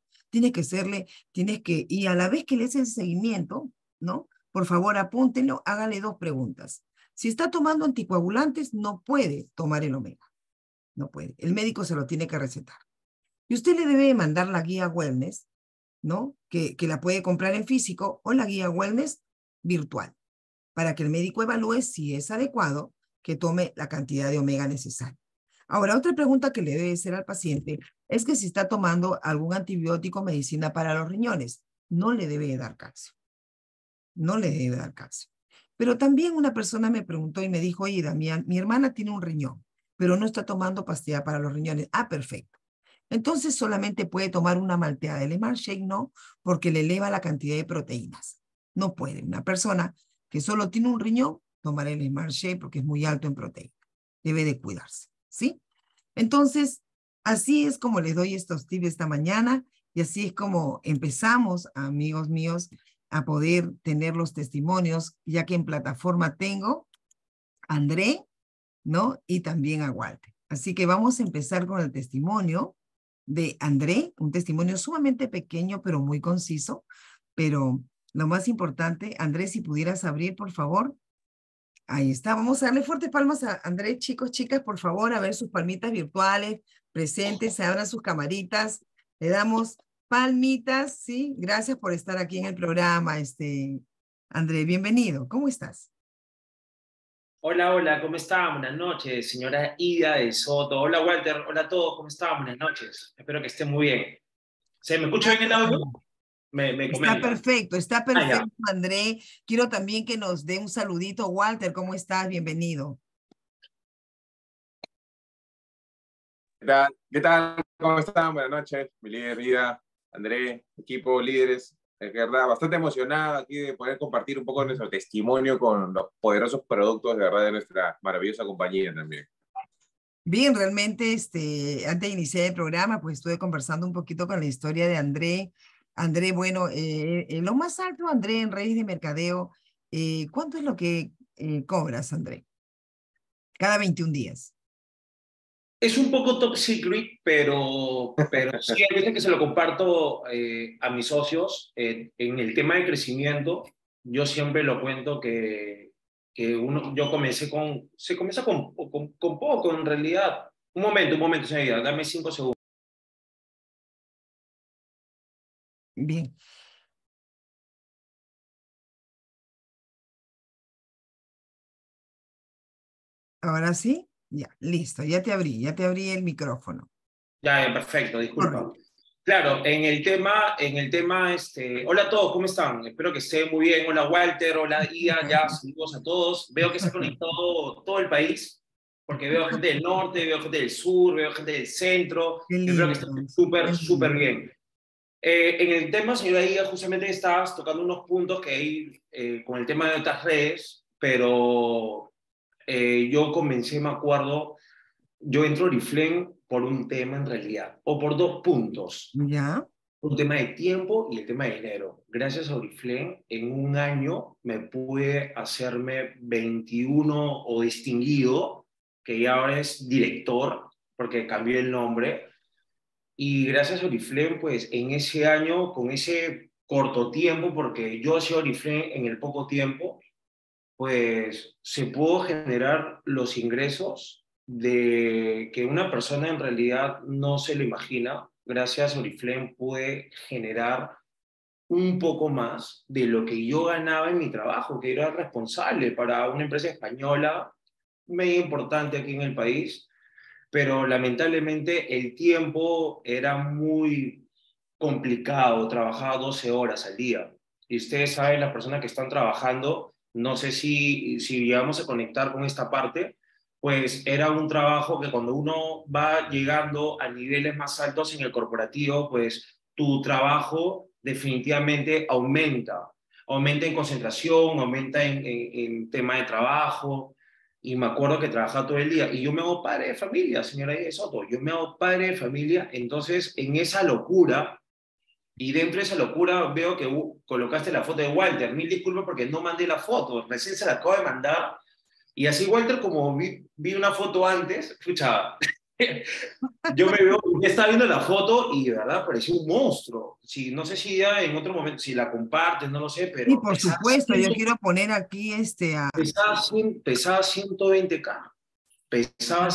Y a la vez que le haces el seguimiento, ¿no? Por favor, apúntenlo, hágale 2 preguntas. Si está tomando anticoagulantes, no puede tomar el omega. No puede. El médico se lo tiene que recetar. Y usted le debe mandar la guía wellness, ¿no? Que la puede comprar en físico o la guía wellness virtual. para que el médico evalúe si es adecuado que tome la cantidad de omega necesaria. Ahora, otra pregunta que le debe hacer al paciente es que si está tomando algún antibiótico o medicina para los riñones, no le debe dar calcio. No le debe dar calcio. Pero también una persona me preguntó y me dijo, oye, mi hermana tiene un riñón, pero no está tomando pastilla para los riñones. Ah, perfecto. Entonces solamente puede tomar una malteada. El Smart Shake no, porque le eleva la cantidad de proteínas. No puede. Una persona que solo tiene un riñón, tomar el Smart Shake porque es muy alto en proteína. Debe de cuidarse, ¿sí? Entonces, así es como les doy estos tips esta mañana y así es como empezamos, amigos míos, a poder tener los testimonios, ya que en plataforma tengo a André, ¿no? Y también a Walter. Así que vamos a empezar con el testimonio de André, un testimonio sumamente pequeño, pero muy conciso. Pero lo más importante, André, si pudieras abrir, por favor. Ahí está. Vamos a darle fuertes palmas a André, chicos, chicas, por favor, a ver sus palmitas virtuales presentes, se abran sus camaritas. Le damos palmitas, ¿sí? Gracias por estar aquí en el programa, André, bienvenido. ¿Cómo estás? Hola, hola, ¿cómo están? Buenas noches, señora Ida de Soto. Hola, Walter. Hola a todos, ¿cómo están? Buenas noches. Espero que estén muy bien. ¿Se me escucha bien el Gracias, audio? André. Me comentan. Está Ah, ya. perfecto, André. Quiero también que nos dé un saludito. Walter, ¿cómo estás? Bienvenido. ¿Qué tal? ¿Qué tal? ¿Cómo están? Buenas noches, mi líder, Ida, André, equipo, líderes. Es verdad, bastante emocionado aquí de poder compartir un poco de nuestro testimonio con los poderosos productos de verdad de nuestra maravillosa compañía también. Bien, realmente, antes de iniciar el programa, pues estuve conversando un poquito con la historia de André. André, bueno, lo más alto, André, en redes de mercadeo, ¿cuánto es lo que cobras, André? Cada 21 días. Es un poco top secret, pero sí, hay veces que se lo comparto a mis socios. En el tema de crecimiento, yo siempre lo cuento yo se comienza con poco en realidad. Un momento, señorita, dame 5 segundos. Bien, ahora sí, ya, listo, ya te abrí el micrófono. Ya, perfecto, disculpa. Correcto. Claro, hola a todos, ¿cómo están? Espero que estén muy bien. Hola Walter, hola Ia, ya, saludos a todos. Veo que se ha conectado todo el país, porque veo gente del norte, veo gente del sur, veo gente del centro. Qué Espero que lindo, estén súper, qué súper lindo. bien. En el tema, señora Ia, justamente estabas tocando unos puntos que hay con el tema de otras redes, pero yo comencé, me acuerdo, yo entro a Oriflame por un tema en realidad, o por dos puntos. ¿Ya? Un tema de tiempo y el tema de dinero. Gracias a Oriflame, en un año me pude hacerme 21 o distinguido, que ya ahora es director, porque cambié el nombre. Y gracias a Oriflame, pues en ese año, con ese corto tiempo, porque yo hacía Oriflame en el poco tiempo, pues se pudo generar los ingresos de que una persona en realidad no se lo imagina. Gracias a Oriflame pude generar un poco más de lo que yo ganaba en mi trabajo, que era responsable para una empresa española medio importante aquí en el país, pero lamentablemente el tiempo era muy complicado, trabajaba 12 horas al día. Y ustedes saben, las personas que están trabajando, no sé si llegamos a conectar con esta parte, pues era un trabajo que cuando uno va llegando a niveles más altos en el corporativo, pues tu trabajo definitivamente aumenta. Aumenta en concentración, aumenta en tema de trabajo, y me acuerdo que trabajaba todo el día. Y yo me hago padre de familia, señora de Soto. Yo me hago padre de familia. Entonces, en esa locura, y dentro de esa locura, veo que colocaste la foto de Walter. Mil disculpas porque no mandé la foto. Recién se la acabo de mandar. Y así, Walter, como vi una foto antes, escucha, yo me veo, ya estaba viendo la foto y de verdad parecía un monstruo. Si, no sé si ya en otro momento, si la compartes, no lo sé, Y pero por supuesto, yo quiero poner aquí pesaba 120K. Pesaba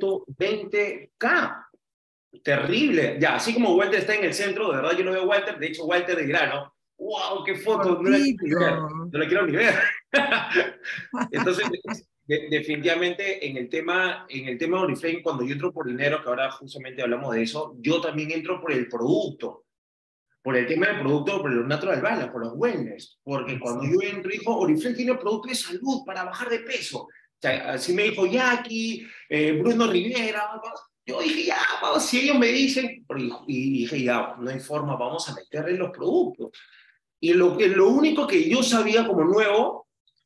120K. Terrible. Ya, así como Walter está en el centro, de verdad yo lo veo a Walter, de hecho Walter dirá, ¿no? ¡Wow! ¡Qué foto! No la quiero ni Cortito. ver. No la quiero ni ver. Entonces, definitivamente en el tema de Oriflame, cuando yo entro por dinero, que ahora justamente hablamos de eso, yo también entro por el producto, por el tema del producto, por los natural balance, por los wellness, porque cuando yo entro, dijo, Oriflame tiene producto de salud para bajar de peso. O sea, así me dijo Jackie, Bruno Rivera, yo dije, ya, vamos, si ellos me dicen, y dije, ya, no hay forma, vamos a meterle los productos. Y lo único que yo sabía como nuevo,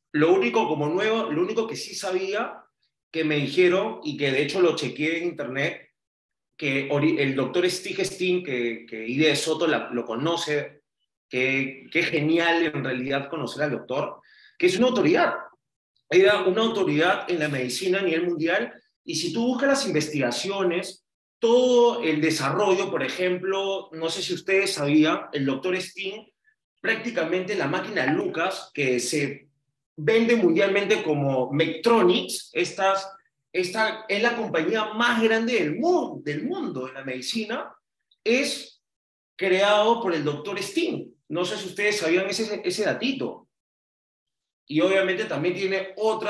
lo único que sí sabía, que me dijeron, y que de hecho lo chequeé en internet, que el doctor Stig Steen, que Ide de Soto lo conoce, que es genial en realidad conocer al doctor, que es una autoridad. Era una autoridad en la medicina a nivel mundial, y si tú buscas las investigaciones, todo el desarrollo, por ejemplo, no sé si ustedes sabían, el doctor Steen, prácticamente la máquina Lucas, que se vende mundialmente como Medtronics, esta es la compañía más grande del mundo en la medicina, es creado por el doctor Steen. No sé si ustedes sabían ese datito. Y obviamente también tiene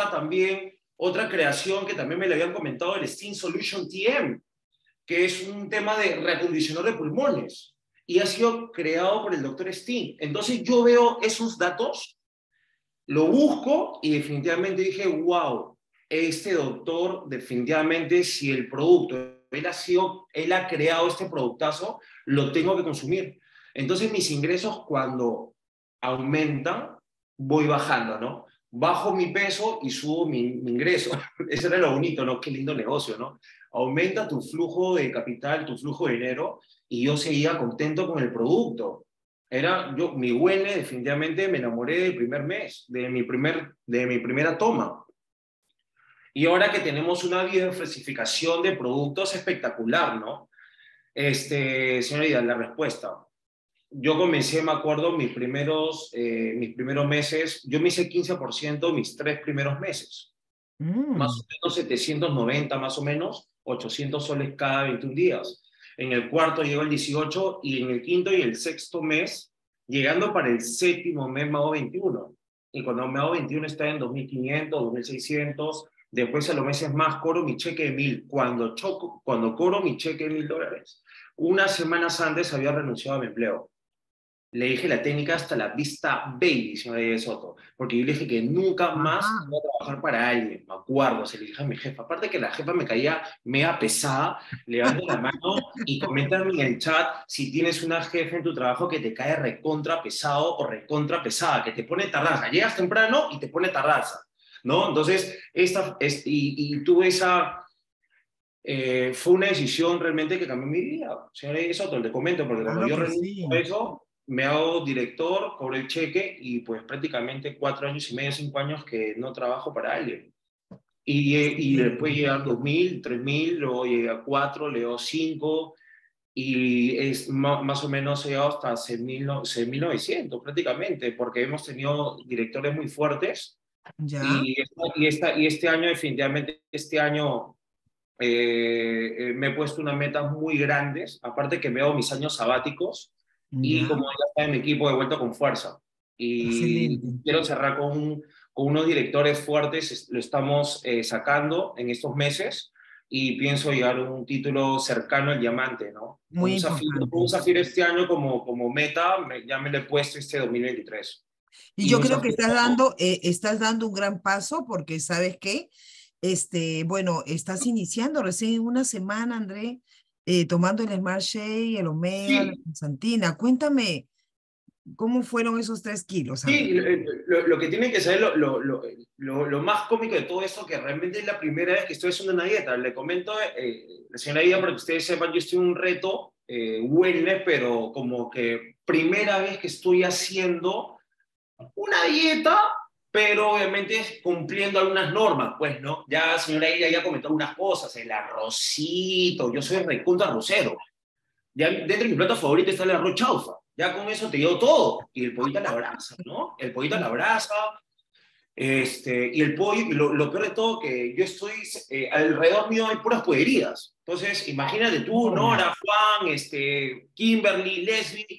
otra creación que también me le habían comentado, el Steen Solution TM, que es un tema de reacondicionador de pulmones. Y ha sido creado por el doctor Steen. Entonces yo veo esos datos, lo busco y definitivamente dije, wow, este doctor definitivamente, si el producto, él ha creado este productazo, lo tengo que consumir. Entonces mis ingresos cuando aumentan, voy bajando, ¿no? Bajo mi peso y subo mi ingreso. Eso era lo bonito, ¿no? Qué lindo negocio, ¿no? Aumenta tu flujo de capital, tu flujo de dinero, y yo seguía contento con el producto. Mi huele, definitivamente me enamoré del primer mes, de mi primera toma. Y ahora que tenemos una diversificación de productos espectacular, ¿no? Señorita, la respuesta. Yo comencé, me acuerdo, mis primeros meses, yo me hice 15% mis 3 primeros meses. Más o menos 790, más o menos, 800 soles cada 21 días. En el cuarto llegó el 18 y en el quinto y el sexto mes, llegando para el séptimo mes, me hago 21. Y cuando me hago 21 está en 2.500, 2.600. Después a los meses más cobro mi cheque de 1.000. Cuando cobro mi cheque de $1.000, unas semanas antes había renunciado a mi empleo. Le dije la técnica hasta la vista baby, señora de Soto, porque yo le dije que nunca más Ajá. voy a trabajar para alguien, me acuerdo, se le dije a mi jefa, aparte que la jefa me caía mega pesada, levanta la mano y coméntame en el chat si tienes una jefa en tu trabajo que te cae recontra pesado o recontra pesada, que te pone tardanza, llegas temprano y te pone tardanza, ¿no? Entonces, tuve fue una decisión realmente que cambió mi vida. Señora Soto, te comento, porque cuando Claro yo que renuncio a sí. eso, me hago director, cobro el cheque y pues prácticamente 4 años y medio, 5 años que no trabajo para alguien. Y Excelente. después llegar 2.000, 3.000, luego llegué a 4, luego 5 y es más o menos he llegado hasta 6.900 prácticamente, porque hemos tenido directores muy fuertes ¿Ya? y este año, definitivamente, este año me he puesto unas metas muy grandes, aparte que me hago mis años sabáticos y ¿Ya? como ya está en mi equipo de vuelta con fuerza. Y Excelente. quiero cerrar con unos directores fuertes, lo estamos sacando en estos meses y pienso llegar a un título cercano al diamante, ¿no? Muy Un importante. zafiro este año como meta, ya me lo he puesto este 2023. Y Y yo un creo que zafiro, estás dando un gran paso porque sabes que, bueno, estás iniciando recién en una semana, André, tomando el Smart Shake, el Omega, la sí, Santina. Cuéntame, ¿cómo fueron esos 3 kilos? A ver. sí, lo que tienen que saber, lo más cómico de todo esto, que realmente es la primera vez que estoy haciendo una dieta. Le comento, la señora Ida, para que ustedes sepan, yo estoy en un reto wellness, pero como que primera vez que estoy haciendo una dieta, pero obviamente cumpliendo algunas normas, pues, ¿no? Ya la señora Ida ya comentó algunas cosas, el arrocito, yo soy recontra arrocero. Ya dentro de mi plato favorito está el arroz chaufa. Ya con eso te dio todo. Y el pollito a la brasa, ¿no? El pollito a la brasa. Y el pollo, y lo peor de todo, que yo estoy, alrededor mío hay puras pollerías. Entonces, imagínate tú, Oh, Nora, Juan, Kimberly, Leslie,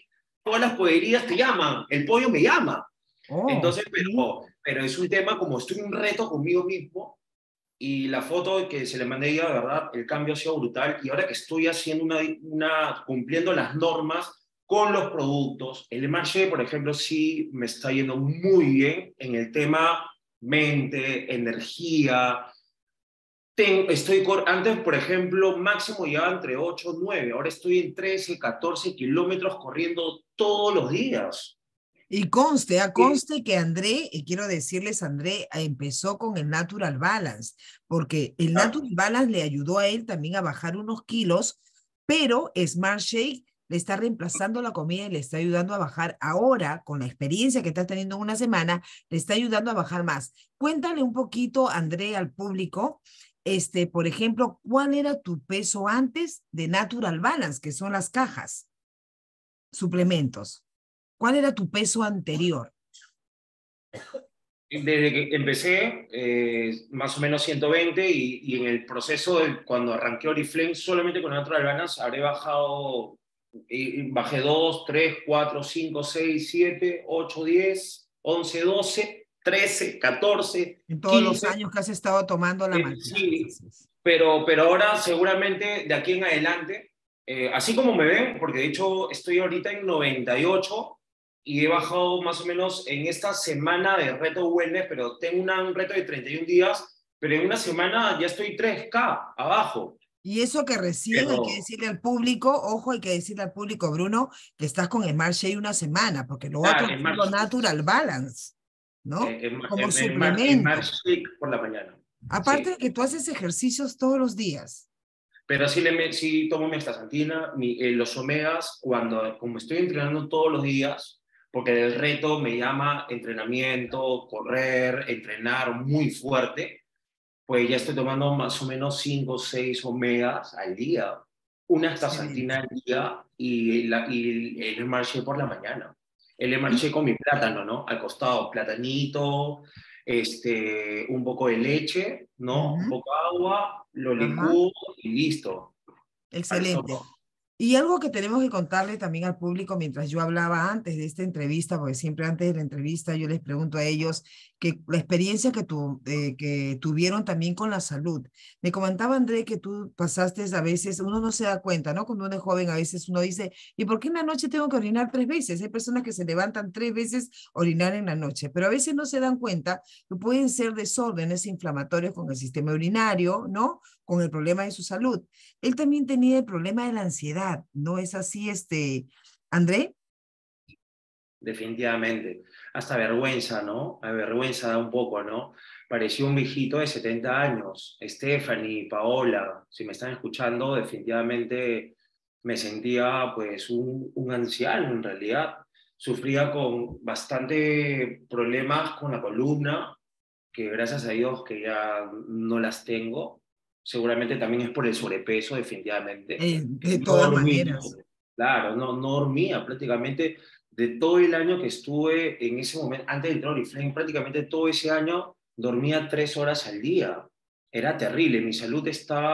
todas las pollerías te llaman, el pollo me llama. Oh, Entonces, sí. pero es un tema como estoy en un reto conmigo mismo y la foto que se le mandé a ella, de verdad, el cambio ha sido brutal y ahora que estoy haciendo cumpliendo las normas con los productos, el marché, por ejemplo, sí me está yendo muy bien en el tema mente, energía. Antes, por ejemplo, máximo llevaba entre 8 o 9, ahora estoy en 13, 14 kilómetros corriendo todos los días. Y conste que André, y quiero decirles, André empezó con el Natural Balance, porque el Natural Balance le ayudó a él también a bajar unos kilos, pero Smart Shake le está reemplazando la comida y le está ayudando a bajar ahora, con la experiencia que estás teniendo en una semana, le está ayudando a bajar más. Cuéntale un poquito, André, al público, por ejemplo, ¿cuál era tu peso antes de Natural Balance, que son las cajas, suplementos? ¿Cuál era tu peso anterior? Desde que empecé, más o menos 120 y en el proceso cuando arranqué Oriflame, solamente con Natural Balance habré bajado, bajé 2, 3, 4, 5, 6, 7, 8, 10, 11, 12, 13, 14, En todos los 15. años que has estado tomando la máquina. Sí, pero ahora seguramente de aquí en adelante, así como me ven, porque de hecho estoy ahorita en 98 y he bajado más o menos en esta semana de reto wellness, pero tengo un reto de 31 días, pero en una semana ya estoy 3K abajo. Y eso que recién hay que Pero, decirle al público, ojo, hay que decirle al público, Bruno, que estás con Smart Shake una semana, porque lo otro claro, es lo Natural Balance, ¿no? Como en suplemento. March por la mañana. Aparte de Sí. que tú haces ejercicios todos los días. Pero sí tomo mi astaxantina, los omegas, como estoy entrenando todos los días, porque el reto me llama entrenamiento, correr, entrenar muy fuerte, pues ya estoy tomando más o menos 5 o 6 omegas al día, una astaxantina Excelente. al día y el marché por la mañana. El Y, marché con mi plátano, ¿no? Al costado, platanito, un poco de leche, ¿no? Un ujú, poco de agua, lo ajá. licúo y listo. Al Excelente. estómago. Y algo que tenemos que contarle también al público mientras yo hablaba antes de esta entrevista, porque siempre antes de la entrevista yo les pregunto a ellos que la experiencia que tuvieron también con la salud. Me comentaba André que tú pasaste a veces, uno no se da cuenta, ¿no? Cuando uno es joven a veces uno dice, ¿y por qué en la noche tengo que orinar 3 veces? Hay personas que se levantan 3 veces a orinar en la noche, pero a veces no se dan cuenta que pueden ser desórdenes inflamatorios con el sistema urinario, ¿no? Con el problema de su salud. Él también tenía el problema de la ansiedad, ¿no es así, André? Definitivamente. Hasta vergüenza, ¿no? A vergüenza da un poco, ¿no? Parecía un viejito de 70 años. Stephanie, Paola, si me están escuchando, definitivamente me sentía pues un anciano en realidad. Sufría con bastante problemas con la columna, que gracias a Dios que ya no las tengo. Seguramente también es por el sobrepeso, definitivamente. Que De no todas dormí, maneras. claro, no dormía prácticamente de todo el año que estuve en ese momento, antes de entrar a Oriflame, prácticamente todo ese año dormía 3 horas al día. Era terrible, mi salud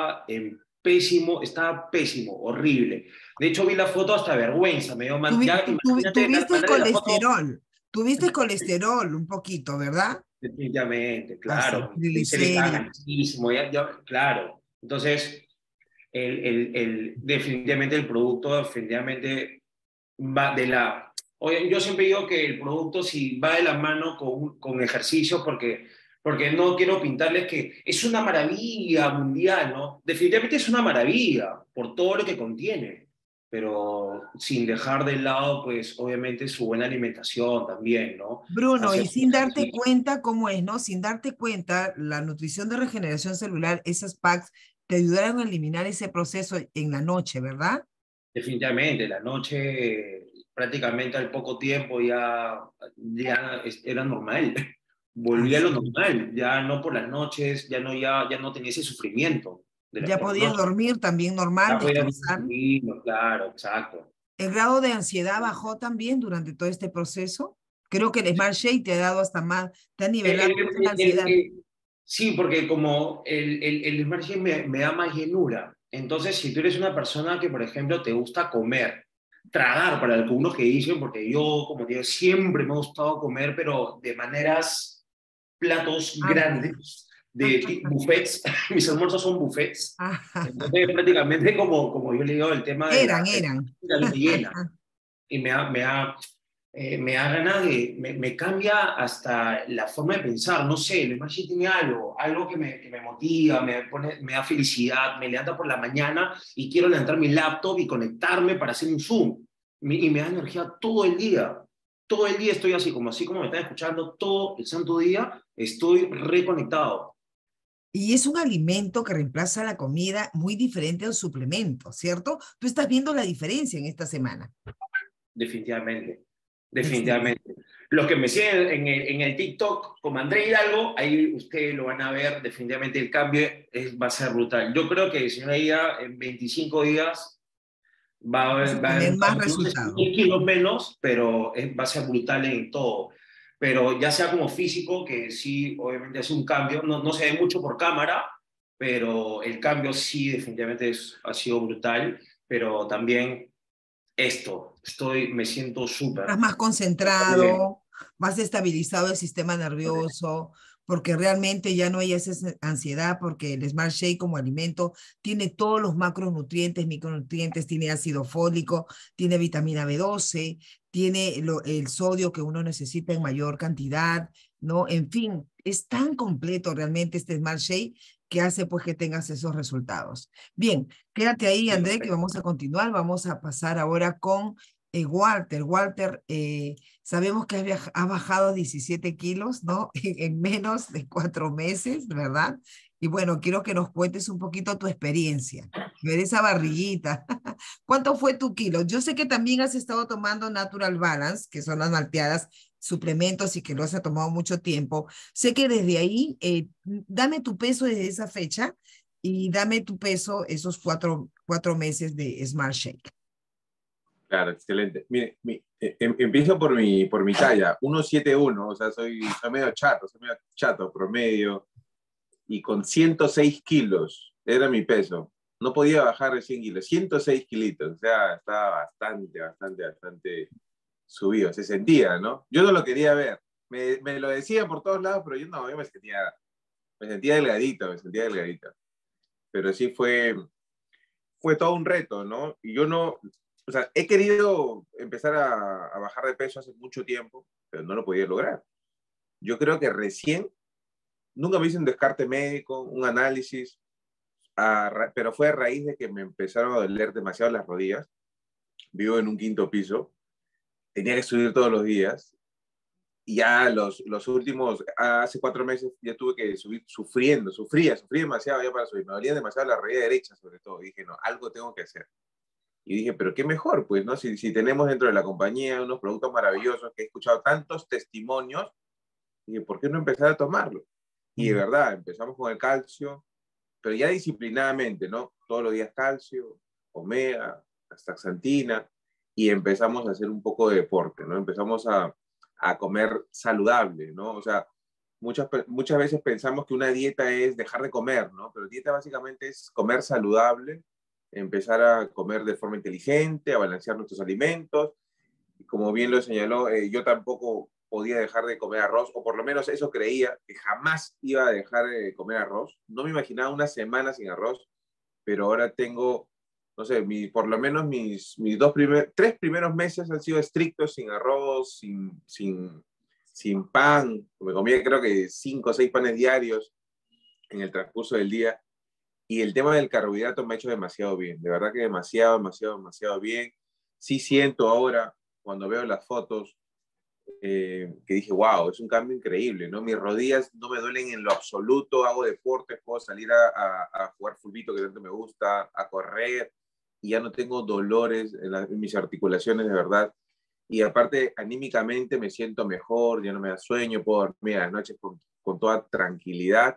estaba pésimo, horrible. De hecho, vi la foto hasta vergüenza, me dio ya imagínate mandarle la foto. Tuviste colesterol un poquito, ¿verdad? Definitivamente, Así, claro. Se estaba triglicéridos. altísimo, claro. Entonces, definitivamente el producto definitivamente va de la... Oye, yo siempre digo que el producto sí va de la mano con ejercicio porque no quiero pintarles que es una maravilla mundial, ¿no? Definitivamente es una maravilla por todo lo que contiene, pero sin dejar de lado, pues, obviamente su buena alimentación también, ¿no? Bruno, Hacer y sin darte ejercicio. cuenta cómo es, ¿no? Sin darte cuenta, la nutrición de regeneración celular, esas packs, te ayudaron a eliminar ese proceso en la noche, ¿verdad? Definitivamente, la noche prácticamente al poco tiempo ya era normal, volvía a lo Así. normal, ya no por las noches, ya no tenía ese sufrimiento Ya por las podías noches, dormir también normal, ya podía descansar. dormir, claro, exacto. ¿El grado de ansiedad bajó también durante todo este proceso? Creo que el Smart Shake te ha dado hasta más, te ha El- nivelado el- más la el- ansiedad. el- sí, porque como el Smart Gym me da más llenura, entonces si tú eres una persona que, por ejemplo, te gusta comer, tragar para algunos que dicen, porque yo, como te digo, siempre me ha gustado comer, pero de maneras, platos Amplio. grandes, de buffets. Mis almuerzos son buffets. Ajá. Entonces, prácticamente, como yo le digo, el tema de la Eran. comida me llena y me da ganas de, me cambia hasta la forma de pensar, no sé, el Smash tiene algo que me motiva, me da felicidad, me levanta por la mañana y quiero levantar mi laptop y conectarme para hacer un Zoom. Y me da energía todo el día estoy así como me están escuchando, todo el santo día estoy reconectado, Y es un alimento que reemplaza la comida muy diferente al suplemento, ¿cierto? Tú estás viendo la diferencia en esta semana. definitivamente, Excelente. definitivamente. Los que me siguen en el TikTok como André Hidalgo, ahí ustedes lo van a ver, definitivamente el cambio va a ser brutal. Yo creo que, señora Ida, en 25 días Vas a va a haber tener un más cambio, no sé si resultados. 10 kilos menos, pero va a ser brutal en todo. Pero ya sea como físico, que sí, obviamente hace un cambio, no se ve mucho por cámara, pero el cambio sí definitivamente ha sido brutal, pero también me siento Estás súper. más Bien. concentrado, más estabilizado el sistema nervioso, porque realmente ya no hay esa ansiedad, porque el Smart Shake como alimento tiene todos los macronutrientes, micronutrientes, tiene ácido fólico, tiene vitamina B12, tiene el sodio que uno necesita en mayor cantidad, ¿no? En fin, es tan completo realmente este Smart Shake que hace pues que tengas esos resultados. Bien, quédate ahí, André, que vamos a continuar. Vamos a pasar ahora con Walter. Walter, sabemos que ha bajado 17 kilos, ¿no? En menos de 4 meses, ¿verdad? Y bueno, quiero que nos cuentes un poquito tu experiencia, ver esa barriguita. ¿Cuánto fue tu kilo? Yo sé que también has estado tomando Natural Balance, que son las malteadas, suplementos y que lo has tomado mucho tiempo. Sé que desde ahí, dame tu peso desde esa fecha y dame tu peso esos cuatro meses de Smart Shake. Claro, excelente. Mire, empiezo por mi talla, 1,71, o sea, soy medio chato, promedio, y con 106 kilos era mi peso. No podía bajar de 100 kilos, 106 kilitos, o sea, estaba bastante subido, se sentía, ¿no? Yo no lo quería ver, me lo decían por todos lados, pero yo me sentía delgadito, pero sí fue todo un reto, ¿no? Y yo no, o sea, he querido empezar a bajar de peso hace mucho tiempo, pero no lo podía lograr. Yo creo que nunca me hice un descarte médico, un análisis, pero fue a raíz de que me empezaron a doler demasiado las rodillas. Vivo en un quinto piso, tenía que subir todos los días. Y ya los últimos, hace 4 meses, ya tuve que subir sufrí demasiado ya para subir. Me dolía demasiado la rodilla derecha, sobre todo. Y dije, no, algo tengo que hacer. Y dije, pero qué mejor, pues, ¿no? Si tenemos dentro de la compañía unos productos maravillosos, que he escuchado tantos testimonios, dije, ¿por qué no empezar a tomarlo? Y de verdad, empezamos con el calcio, pero ya disciplinadamente, ¿no? Todos los días calcio, omega, astaxantina, y empezamos a hacer un poco de deporte, ¿no? Empezamos a comer saludable, ¿no? O sea, muchas veces pensamos que una dieta es dejar de comer, ¿no? Pero dieta básicamente es comer saludable, empezar a comer de forma inteligente, a balancear nuestros alimentos. Y como bien lo señaló, yo tampoco podía dejar de comer arroz, o por lo menos eso creía, que jamás iba a dejar de comer arroz. No me imaginaba una semana sin arroz, pero ahora tengo, no sé, por lo menos mis 3 primeros meses han sido estrictos, sin arroz, sin pan. Me comía creo que 5 o 6 panes diarios en el transcurso del día. Y el tema del carbohidrato me ha hecho demasiado bien, de verdad que demasiado bien. Sí siento ahora, cuando veo las fotos, que dije, wow, es un cambio increíble, ¿no? Mis rodillas no me duelen en lo absoluto, hago deportes, puedo salir a jugar fulbito que tanto me gusta, a correr, y ya no tengo dolores en mis articulaciones, de verdad. Y aparte, anímicamente me siento mejor, ya no me da sueño, puedo dormir a las noches con toda tranquilidad.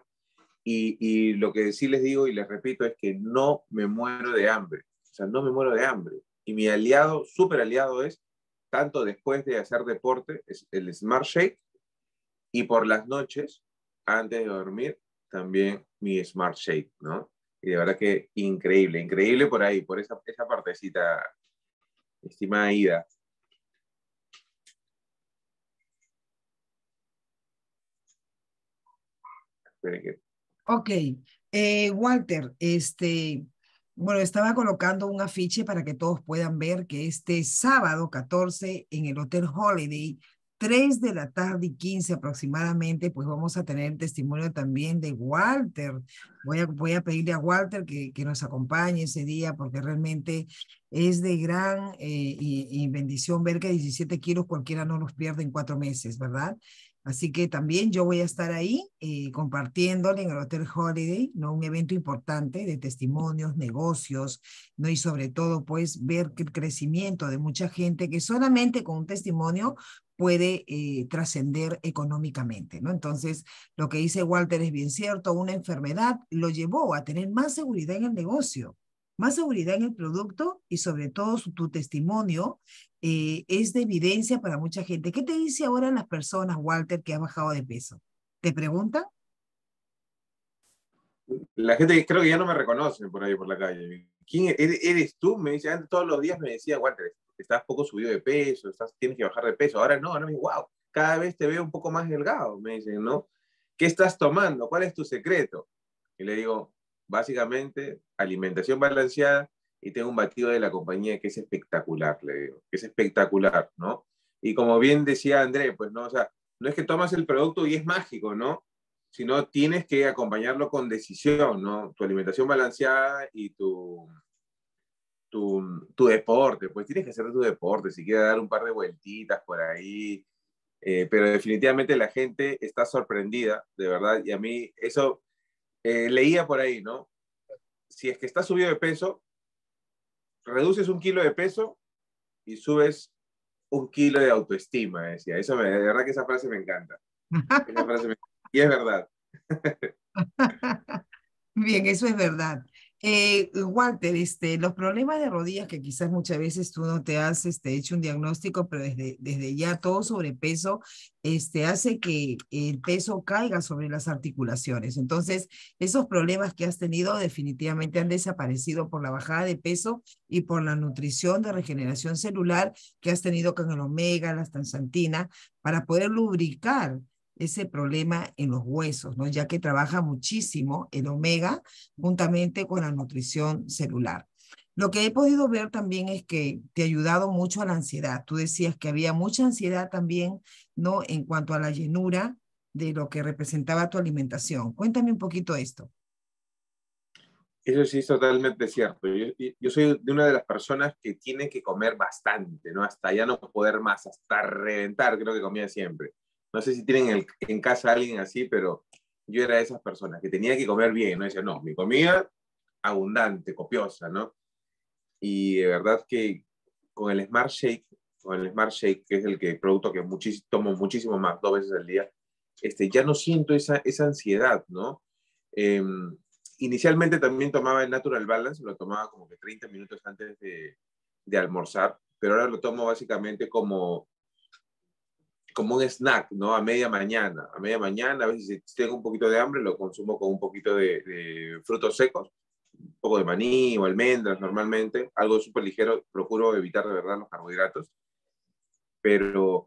Y lo que sí les digo y les repito es que no me muero de hambre, o sea, no me muero de hambre. Y mi aliado, súper aliado es, tanto después de hacer deporte, es el Smart Shake, y por las noches, antes de dormir, también mi Smart Shake, ¿no? Y de verdad que increíble por ahí, por esa partecita, estimada Ida. Esperen que... Ok, Walter, bueno, estaba colocando un afiche para que todos puedan ver que este sábado 14 en el Hotel Holiday, 3 de la tarde y 15 aproximadamente, pues vamos a tener testimonio también de Walter. Voy a pedirle a Walter que nos acompañe ese día porque realmente es de gran y bendición ver que 17 kilos cualquiera no los pierde en 4 meses, ¿verdad? Así que también yo voy a estar ahí compartiéndole en el Hotel Holiday, ¿no? Un evento importante de testimonios, negocios, ¿no? Y sobre todo, pues, ver que el crecimiento de mucha gente que solamente con un testimonio puede trascender económicamente, ¿no? Entonces, lo que dice Walter es bien cierto, una enfermedad lo llevó a tener más seguridad en el negocio, más seguridad en el producto y sobre todo tu testimonio es de evidencia para mucha gente. ¿Qué te dice ahora las personas, Walter, que has bajado de peso? ¿Te preguntan? La gente creo que ya no me reconoce por ahí por la calle. ¿Quién eres tú? Me dice, antes todos los días me decía, Walter, estás poco subido de peso, tienes que bajar de peso. Ahora no, ahora me dice, wow, cada vez te veo un poco más delgado. Me dicen, ¿no? ¿Qué estás tomando? ¿Cuál es tu secreto? Y le digo, básicamente, alimentación balanceada y tengo un batido de la compañía que es espectacular, le digo, que es espectacular, ¿no? Y como bien decía André, pues, ¿no? O sea, no es que tomas el producto y es mágico, ¿no? Sino tienes que acompañarlo con decisión, ¿no? Tu alimentación balanceada y tu deporte, pues tienes que hacer tu deporte, si quieres dar un par de vueltitas por ahí, pero definitivamente la gente está sorprendida, de verdad, y a mí eso leía por ahí, ¿no? Si es que estás subido de peso, reduces 1 kilo de peso y subes 1 kilo de autoestima, decía. De verdad que esa frase me encanta. Esa frase me, y es verdad. Bien, eso es verdad. Walter, los problemas de rodillas que quizás muchas veces tú no te has hecho un diagnóstico, pero desde ya todo sobrepeso hace que el peso caiga sobre las articulaciones. Entonces, esos problemas que has tenido definitivamente han desaparecido por la bajada de peso y por la nutrición de regeneración celular que has tenido con el omega, la astaxantina, para poder lubricar ese problema en los huesos, ¿no? Ya que trabaja muchísimo el omega juntamente con la nutrición celular. Lo que he podido ver también es que te ha ayudado mucho a la ansiedad. Tú decías que había mucha ansiedad también, ¿no? En cuanto a la llenura de lo que representaba tu alimentación. Cuéntame un poquito esto. Eso sí es totalmente cierto. Yo soy de una de las personas que tiene que comer bastante, ¿no? Hasta ya no poder más, hasta reventar, creo que comía siempre. No sé si tienen en casa a alguien así, pero yo era de esas personas que tenía que comer bien, ¿no? Decía, no, mi comida abundante, copiosa, ¿no? Y de verdad que con el Smart Shake, que es el producto que tomo muchísimo más, 2 veces al día, ya no siento esa ansiedad, ¿no? Eh, Inicialmente también tomaba el Natural Balance, lo tomaba como que 30 minutos antes de almorzar, pero ahora lo tomo básicamente como un snack, ¿no? A media mañana. A media mañana, a veces si tengo un poquito de hambre, lo consumo con un poquito de frutos secos, un poco de maní o almendras normalmente, algo súper ligero, procuro evitar de verdad los carbohidratos, pero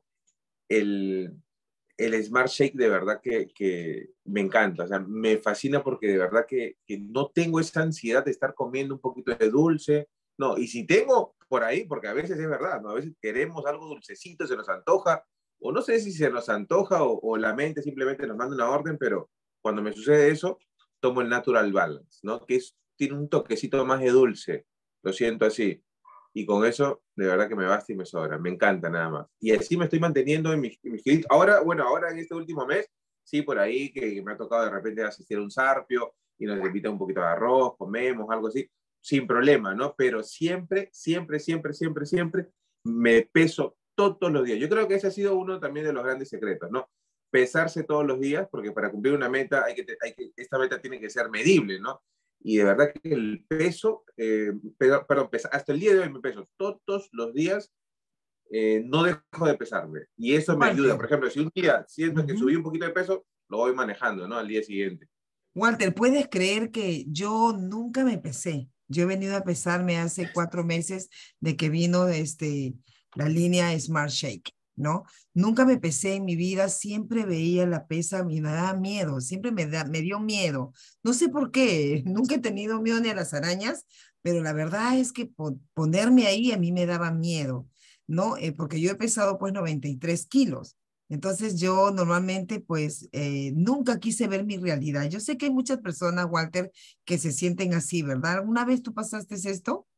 el Smart Shake de verdad que me encanta, o sea, me fascina porque de verdad que no tengo esa ansiedad de estar comiendo un poquito de dulce, no, y si tengo por ahí, porque a veces es verdad, ¿no? A veces queremos algo dulcecito, se nos antoja, o no sé si se nos antoja o la mente simplemente nos manda una orden, pero cuando me sucede eso, tomo el Natural Balance, ¿no? Tiene un toquecito más de dulce, lo siento así. Y con eso, de verdad que me basta y me sobra. Me encanta nada más. Y así me estoy manteniendo en mis kits. Ahora, bueno, ahora en este último mes, sí, por ahí que me ha tocado de repente asistir a un sarpio y nos invita un poquito de arroz, comemos, algo así, sin problema, ¿no? Pero siempre, siempre, siempre, siempre, siempre me peso todos los días. Yo creo que ese ha sido uno también de los grandes secretos, ¿no? Pesarse todos los días, porque para cumplir una meta, esta meta tiene que ser medible, ¿no? Y de verdad que el peso, perdón, hasta el día de hoy me peso todos los días, no dejo de pesarme. Y eso me ayuda. Walter, Por ejemplo, si un día siento que subí un poquito de peso, lo voy manejando, ¿no? Al día siguiente. Walter, ¿puedes creer que yo nunca me pesé? Yo he venido a pesarme hace 4 meses de que vino la línea Smart Shake, ¿no? Nunca me pesé en mi vida, siempre veía la pesa y me daba miedo, siempre me dio miedo. No sé por qué, nunca he tenido miedo ni a las arañas, pero la verdad es que ponerme ahí a mí me daba miedo, ¿no? Porque yo he pesado pues 93 kilos. Entonces yo normalmente pues nunca quise ver mi realidad. Yo sé que hay muchas personas, Walter, que se sienten así, ¿verdad? ¿Alguna vez tú pasaste esto?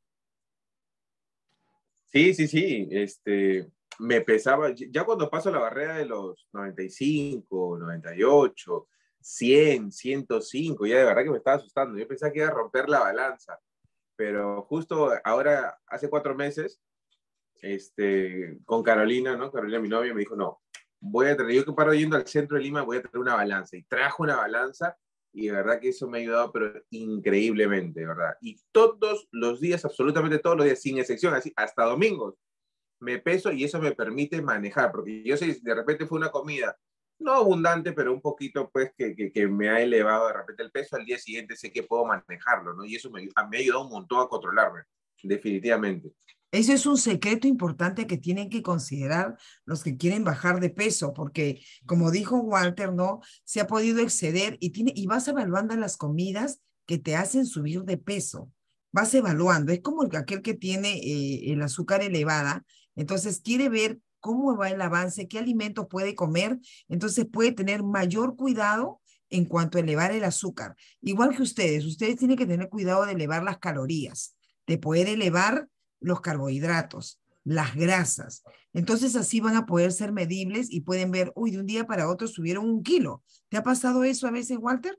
Sí, sí, sí. Me pesaba, ya cuando paso la barrera de los 95, 98, 100, 105, ya de verdad que me estaba asustando. Yo pensaba que iba a romper la balanza, pero justo ahora, hace 4 meses, con Carolina, ¿no? Carolina, mi novia, me dijo, no, yo que paro yendo al centro de Lima, voy a traer una balanza. Y trajo una balanza y de verdad que eso me ha ayudado, pero increíblemente, de verdad. Y todos los días, absolutamente todos los días, sin excepción, así, hasta domingos, me peso y eso me permite manejar, porque yo sé, si de repente fue una comida, no abundante, pero un poquito, pues, que me ha elevado de repente el peso, al día siguiente sé que puedo manejarlo, ¿no? Y eso me ha ayudado un montón a controlarme, definitivamente. Eso es un secreto importante que tienen que considerar los que quieren bajar de peso, porque como dijo Walter, ¿no? Se ha podido exceder y vas evaluando las comidas que te hacen subir de peso. Vas evaluando. Es como aquel que tiene el azúcar elevada, entonces quiere ver cómo va el avance, qué alimentos puede comer, entonces puede tener mayor cuidado en cuanto a elevar el azúcar. Igual que ustedes tienen que tener cuidado de elevar las calorías, de poder elevar los carbohidratos, las grasas. Entonces así van a poder ser medibles y pueden ver, uy, de un día para otro subieron 1 kilo. ¿Te ha pasado eso a veces, Walter?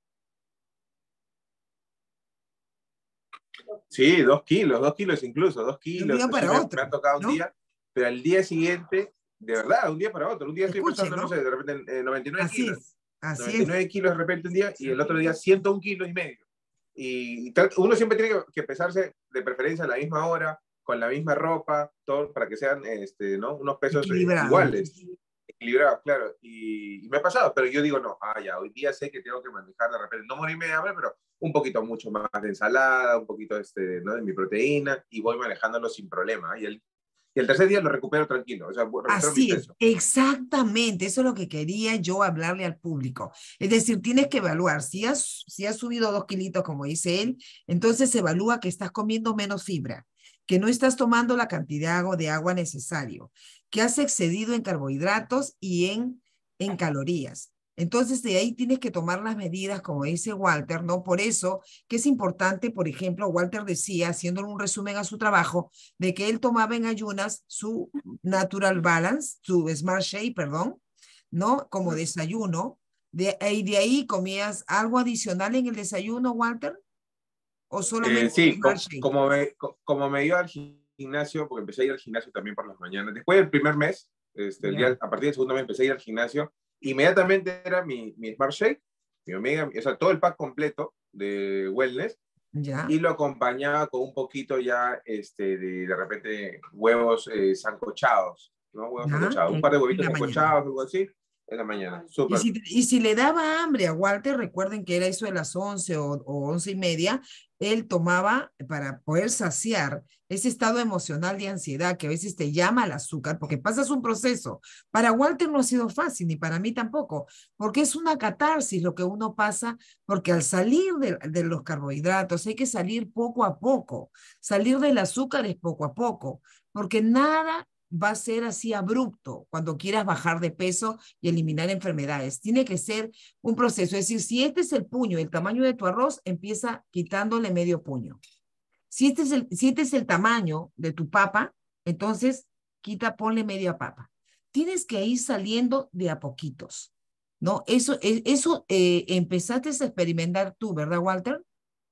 Sí, 2 kilos, 2 kilos incluso, dos De un kilos, día así para me ha otro, tocado un ¿no? día, pero al día siguiente, de verdad, un día para otro, un día estoy Escuchen, pesando, no ¿no? sé, de repente 99 Así kilos, es, así noventa y es. nueve kilos de repente un día y el otro día 101 kilos y medio. Y uno siempre tiene que pesarse de preferencia a la misma hora, con la misma ropa, todo para que sean ¿no? unos pesos Equilibrado. iguales, equilibrados, claro. Y me ha pasado, pero yo digo, no, ya, hoy día sé que tengo que manejar de repente, no morirme de hambre, pero un poquito mucho más de ensalada, un poquito ¿no? de mi proteína, y voy manejándolo sin problema. Y el tercer día lo recupero tranquilo, o sea, recupero mi Así es, peso. exactamente, eso es lo que quería yo hablarle al público. Es decir, tienes que evaluar, si has subido 2 kilitos, como dice él, entonces evalúa que estás comiendo menos fibra, que no estás tomando la cantidad de agua necesario, que has excedido en carbohidratos y en calorías. Entonces, de ahí tienes que tomar las medidas, como dice Walter, ¿no? Por eso que es importante, por ejemplo, Walter decía, haciendo un resumen a su trabajo, de que él tomaba en ayunas su Natural Balance, su Smart Shake, perdón, ¿no? Como desayuno. De ahí comías algo adicional en el desayuno, Walter, o solamente el Sí, Smart Shake. como me iba al gimnasio, porque empecé a ir al gimnasio también por las mañanas. Después del primer mes, Ya, a partir del segundo mes empecé a ir al gimnasio, inmediatamente era mi Smart Shake, mi omega, o sea, todo el pack completo de wellness, ya, y lo acompañaba con un poquito ya de repente huevos sancochados, ¿no? Huevos ya, sancochados, un par de en huevitos la mañana. sancochados, algo así, en la mañana. Y Súper. si le daba hambre a Walter, recuerden que era eso de las 11 o 11:30, él tomaba para poder saciar ese estado emocional de ansiedad que a veces te llama al azúcar, porque pasas un proceso. Para Walter no ha sido fácil, ni para mí tampoco, porque es una catarsis lo que uno pasa, porque al salir de los carbohidratos hay que salir poco a poco, salir del azúcar es poco a poco, porque nada va a ser así abrupto cuando quieras bajar de peso y eliminar enfermedades. Tiene que ser un proceso. Es decir, si este es el puño, el tamaño de tu arroz, empieza quitándole medio puño. Si este es el tamaño de tu papa, entonces ponle media papa. Tienes que ir saliendo de a poquitos, ¿no? Eso empezaste a experimentar tú, ¿verdad, Walter?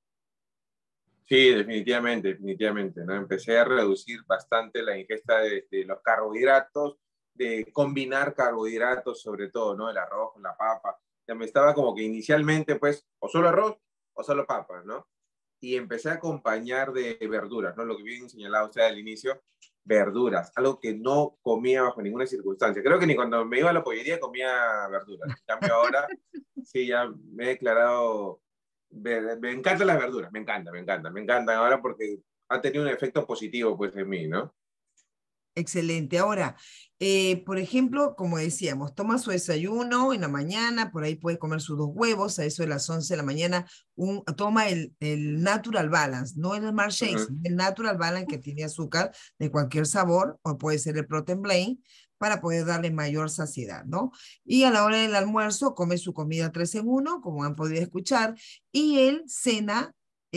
Sí, definitivamente, definitivamente, ¿no? Empecé a reducir bastante la ingesta de los carbohidratos, de combinar carbohidratos sobre todo, ¿no? El arroz con la papa. Ya me estaba como que inicialmente, pues, o solo arroz o solo papas, ¿no? Y empecé a acompañar de verduras, ¿no? Lo que bien señalado usted al inicio, verduras, algo que no comía bajo ninguna circunstancia. Creo que ni cuando me iba a la pollería comía verduras. En cambio ahora, sí, ya me he declarado Me encantan las verduras, me encantan ahora porque ha tenido un efecto positivo pues en mí, ¿no? Excelente. Ahora, por ejemplo, como decíamos, toma su desayuno en la mañana, por ahí puede comer sus 2 huevos, a eso de las 11 de la mañana, toma el Natural Balance, no el Smart Shake, Ujú. sino el Natural Balance que tiene azúcar de cualquier sabor, o puede ser el Protein Blend, para poder darle mayor saciedad, ¿no? Y a la hora del almuerzo come su comida 3 en 1, como han podido escuchar, y él cena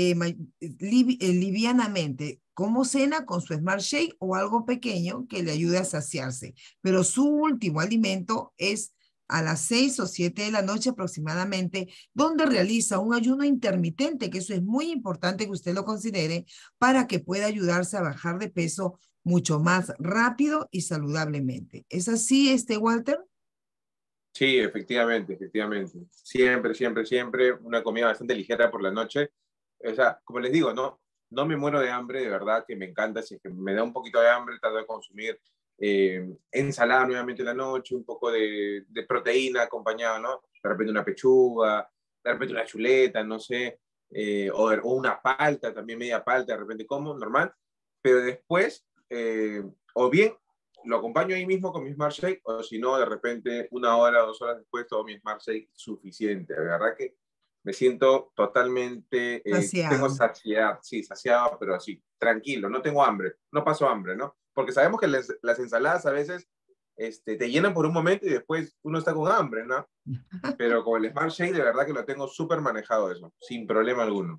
livianamente, como cena con su Smart Shake o algo pequeño que le ayude a saciarse. Pero su último alimento es a las 6 o 7 de la noche aproximadamente, donde realiza un ayuno intermitente, que eso es muy importante que usted lo considere para que pueda ayudarse a bajar de peso mucho más rápido y saludablemente. ¿Es así, Walter? Sí, efectivamente, efectivamente. Siempre, siempre, siempre una comida bastante ligera por la noche. O sea, como les digo, no me muero de hambre, de verdad que me encanta. Si es que me da un poquito de hambre, trato de consumir ensalada nuevamente en la noche, un poco de proteína acompañado, ¿no? De repente una pechuga, de repente una chuleta, no sé, o una palta, también media palta, de repente como, normal. Pero después, o bien lo acompaño ahí mismo con mi Smart Shake, o si no, de repente 1 hora, 2 horas después, todo mi Smart Shake suficiente. La verdad que me siento totalmente, tengo Saciado. saciedad, sí, saciado, pero así, tranquilo, no tengo hambre, no paso hambre, ¿no? Porque sabemos que las ensaladas a veces te llenan por un momento y después uno está con hambre, ¿no? Pero con el Smart Shake de verdad que lo tengo súper manejado eso, sin problema alguno.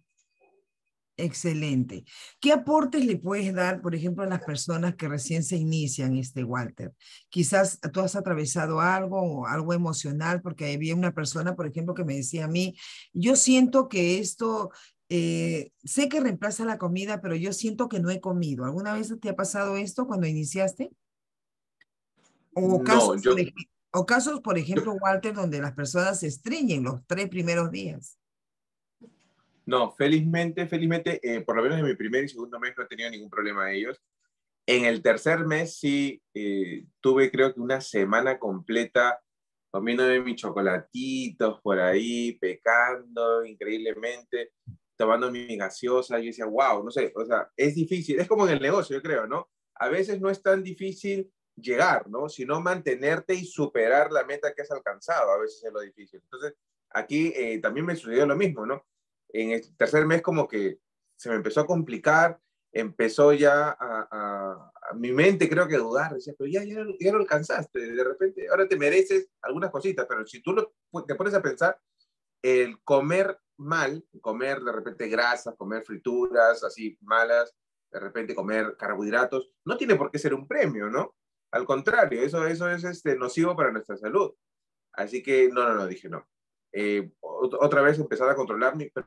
Excelente. ¿Qué aportes le puedes dar, por ejemplo, a las personas que recién se inician, Walter? Quizás tú has atravesado algo o algo emocional, porque había una persona, por ejemplo, que me decía a mí, yo siento que esto, sé que reemplaza la comida, pero yo siento que no he comido. ¿Alguna vez te ha pasado esto cuando iniciaste? O No, casos, o casos, por ejemplo, Walter, donde las personas se estreñen los 3 primeros días. no, felizmente, felizmente, por lo menos en mi primer y segundo mes no he tenido ningún problema de ellos. En el tercer mes sí tuve creo que una semana completa comiéndome mis chocolatitos por ahí, pecando increíblemente, tomando mi gaseosa. Yo decía, wow, no sé, o sea, es difícil, es como en el negocio, yo creo, ¿no? A veces no es tan difícil llegar, ¿no? Sino mantenerte y superar la meta que has alcanzado, a veces es lo difícil. Entonces, aquí también me sucedió lo mismo, ¿no? En el tercer mes como que se me empezó a complicar, empezó ya a mi mente creo que a dudar, decía, pero ya lo alcanzaste, de repente ahora te mereces algunas cositas, pero si tú te pones a pensar, el comer mal, comer de repente grasas, comer frituras así malas, de repente comer carbohidratos, no tiene por qué ser un premio, ¿no? Al contrario, eso es nocivo para nuestra salud. Así que no, dije no. Otra vez empezar a controlarme, pero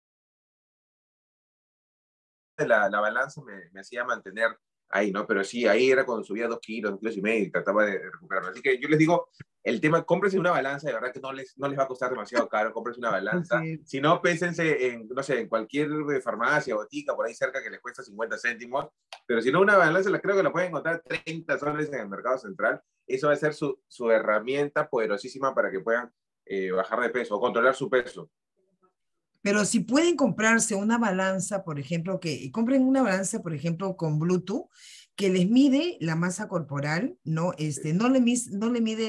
la balanza me hacía mantener ahí, ¿no? Pero sí, ahí era cuando subía 2 kilos, 2 kilos y medio y trataba de recuperarlo. Así que yo les digo, el tema, cómprense una balanza, de verdad que no les va a costar demasiado caro, cómprense una balanza. Así es. Si no, pésense en, no sé, en cualquier farmacia, botica, por ahí cerca que les cuesta 50 céntimos. Pero si no, una balanza, creo que la pueden encontrar 30 soles en el mercado central. Eso va a ser su herramienta poderosísima para que puedan bajar de peso o controlar su peso. Pero si pueden comprarse una balanza, por ejemplo, que compren una balanza, por ejemplo, con Bluetooth, que les mide la masa corporal, ¿no? No le mide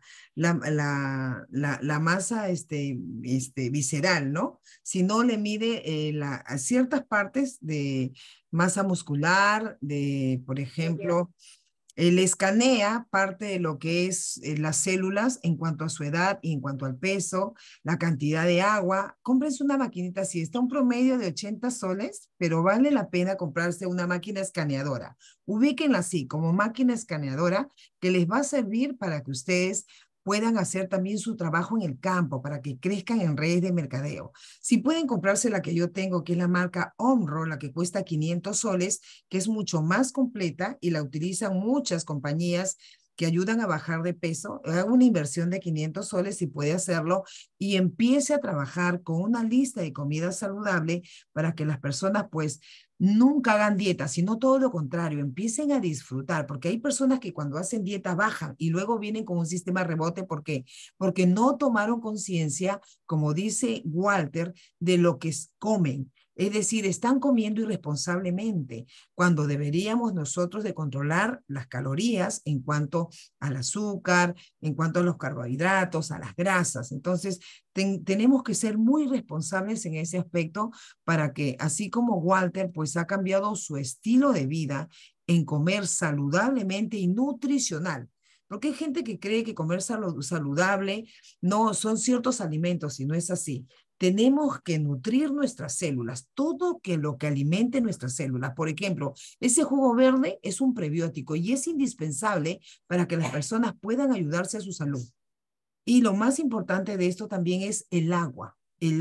la masa visceral, ¿no? Sino le mide a ciertas partes de masa muscular, por ejemplo, él escanea parte de lo que es las células en cuanto a su edad y en cuanto al peso, la cantidad de agua. Cómprense una maquinita así, está un promedio de 80 soles, pero vale la pena comprarse una máquina escaneadora. Ubíquenla así, como máquina escaneadora, que les va a servir para que ustedes puedan hacer también su trabajo en el campo, para que crezcan en redes de mercadeo. Si pueden comprarse la que yo tengo, que es la marca Omro, la que cuesta 500 soles, que es mucho más completa y la utilizan muchas compañías que ayudan a bajar de peso, haga una inversión de 500 soles si puede hacerlo y empiece a trabajar con una lista de comida saludable para que las personas pues nunca hagan dieta, sino todo lo contrario, empiecen a disfrutar, porque hay personas que cuando hacen dieta bajan y luego vienen con un sistema de rebote. ¿Por qué? Porque no tomaron conciencia, como dice Walter, de lo que comen. Es decir, están comiendo irresponsablemente cuando deberíamos nosotros de controlar las calorías en cuanto al azúcar, en cuanto a los carbohidratos, a las grasas. Entonces, tenemos que ser muy responsables en ese aspecto para que, así como Walter, pues ha cambiado su estilo de vida en comer saludablemente y nutricional. Porque hay gente que cree que comer saludable no son ciertos alimentos y no es así. Tenemos que nutrir nuestras células, todo lo que alimente nuestras células. Por ejemplo, ese jugo verde es un prebiótico y es indispensable para que las personas puedan ayudarse a su salud. Y lo más importante de esto también es el agua,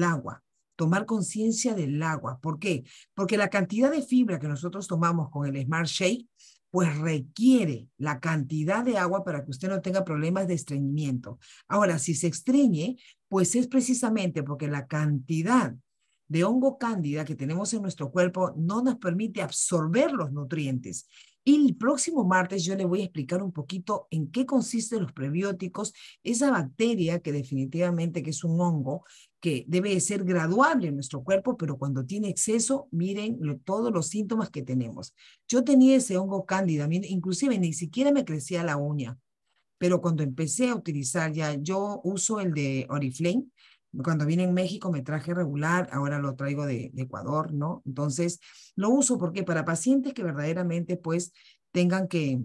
tomar conciencia del agua. ¿Por qué? Porque la cantidad de fibra que nosotros tomamos con el Smart Shake, pues requiere la cantidad de agua para que usted no tenga problemas de estreñimiento. Ahora, si se estreñe, pues es precisamente porque la cantidad de hongo cándida que tenemos en nuestro cuerpo no nos permite absorber los nutrientes. Y el próximo martes yo le voy a explicar un poquito en qué consisten los prebióticos, esa bacteria que definitivamente que es un hongo que debe ser graduable en nuestro cuerpo, pero cuando tiene exceso, miren todos los síntomas que tenemos. Yo tenía ese hongo cándida, inclusive ni siquiera me crecía la uña, pero cuando empecé a utilizar ya, yo uso el de Oriflame. Cuando vine en México me traje regular, ahora lo traigo de Ecuador, ¿no? Entonces, lo uso porque para pacientes que verdaderamente pues tengan que,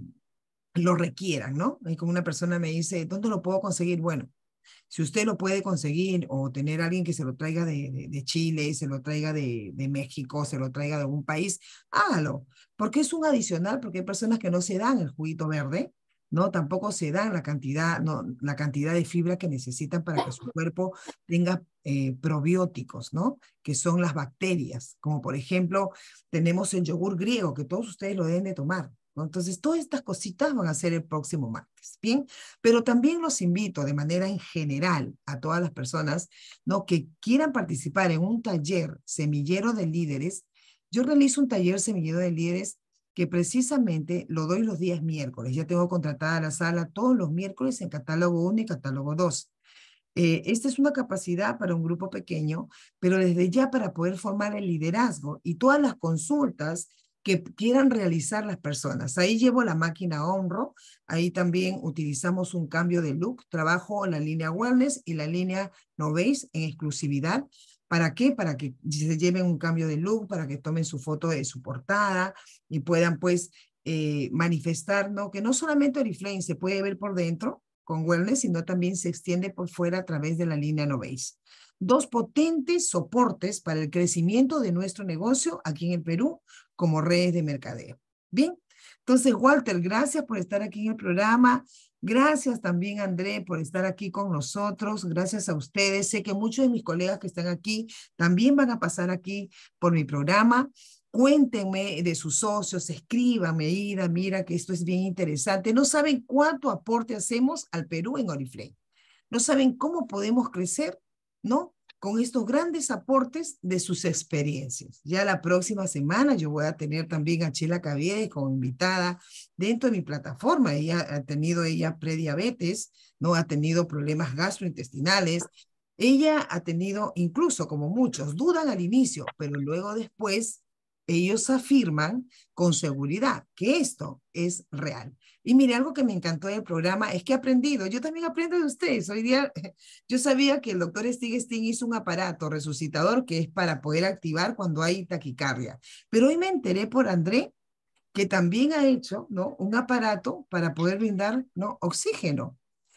lo requieran, ¿no? Y como una persona me dice, ¿dónde lo puedo conseguir? Bueno, si usted lo puede conseguir o tener a alguien que se lo traiga de Chile, se lo traiga de México, se lo traiga de algún país, hágalo, porque es un adicional, porque hay personas que no se dan el juguito verde, ¿no? Tampoco se dan la cantidad, no, la cantidad de fibra que necesitan para que su cuerpo tenga probióticos, ¿no? Que son las bacterias, como por ejemplo tenemos el yogur griego, que todos ustedes lo deben de tomar, ¿no? Entonces, todas estas cositas van a ser el próximo martes, ¿bien? Pero también los invito de manera en general a todas las personas, ¿no? Que quieran participar en un taller semillero de líderes. Yo realizo un taller semillero de líderes que precisamente lo doy los días miércoles. Ya tengo contratada la sala todos los miércoles en catálogo 1 y catálogo 2. Esta es una capacidad para un grupo pequeño, pero desde ya para poder formar el liderazgo y todas las consultas que quieran realizar las personas. Ahí llevo la máquina Honro, ahí también utilizamos un cambio de look, trabajo la línea Wellness y la línea Novéis en exclusividad. ¿Para qué? Para que se lleven un cambio de look, para que tomen su foto de su portada y puedan pues manifestar, ¿no? Que no solamente Oriflame se puede ver por dentro con Wellness, sino también se extiende por fuera a través de la línea Novéis. Dos potentes soportes para el crecimiento de nuestro negocio aquí en el Perú como redes de mercadeo. Bien, entonces Walter, gracias por estar aquí en el programa. Gracias también, André, por estar aquí con nosotros. Gracias a ustedes. Sé que muchos de mis colegas que están aquí también van a pasar aquí por mi programa. Cuéntenme de sus socios, escríbanme, Ida, mira que esto es bien interesante. No saben cuánto aporte hacemos al Perú en Oriflame. No saben cómo podemos crecer, ¿no? Con estos grandes aportes de sus experiencias. Ya la próxima semana yo voy a tener también a Chela Caviedes como invitada dentro de mi plataforma. Ella ha tenido prediabetes, ¿no? Ha tenido problemas gastrointestinales. Ella ha tenido, incluso como muchos, dudan al inicio, pero luego después ellos afirman con seguridad que esto es real. Y mire, algo que me encantó del programa es que he aprendido, yo también aprendo de ustedes. Hoy día yo sabía que el doctor Stig Sting hizo un aparato resucitador que es para poder activar cuando hay taquicardia. Pero hoy me enteré por André que también ha hecho, ¿no? Un aparato para poder brindar, ¿no? Oxígeno.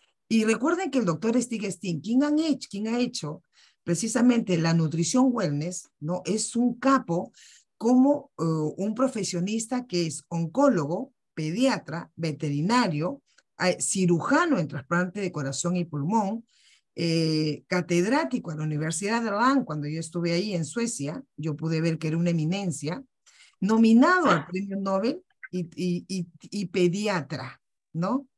Y recuerden que el doctor Stig Sting, quien ha hecho precisamente la nutrición wellness, ¿no? Es un capo como un profesionista que es oncólogo, pediatra, veterinario, cirujano en trasplante de corazón y pulmón, catedrático en la Universidad de Erlangen. Cuando yo estuve ahí en Suecia, yo pude ver que era una eminencia, nominado al premio Nobel y pediatra, ¿no?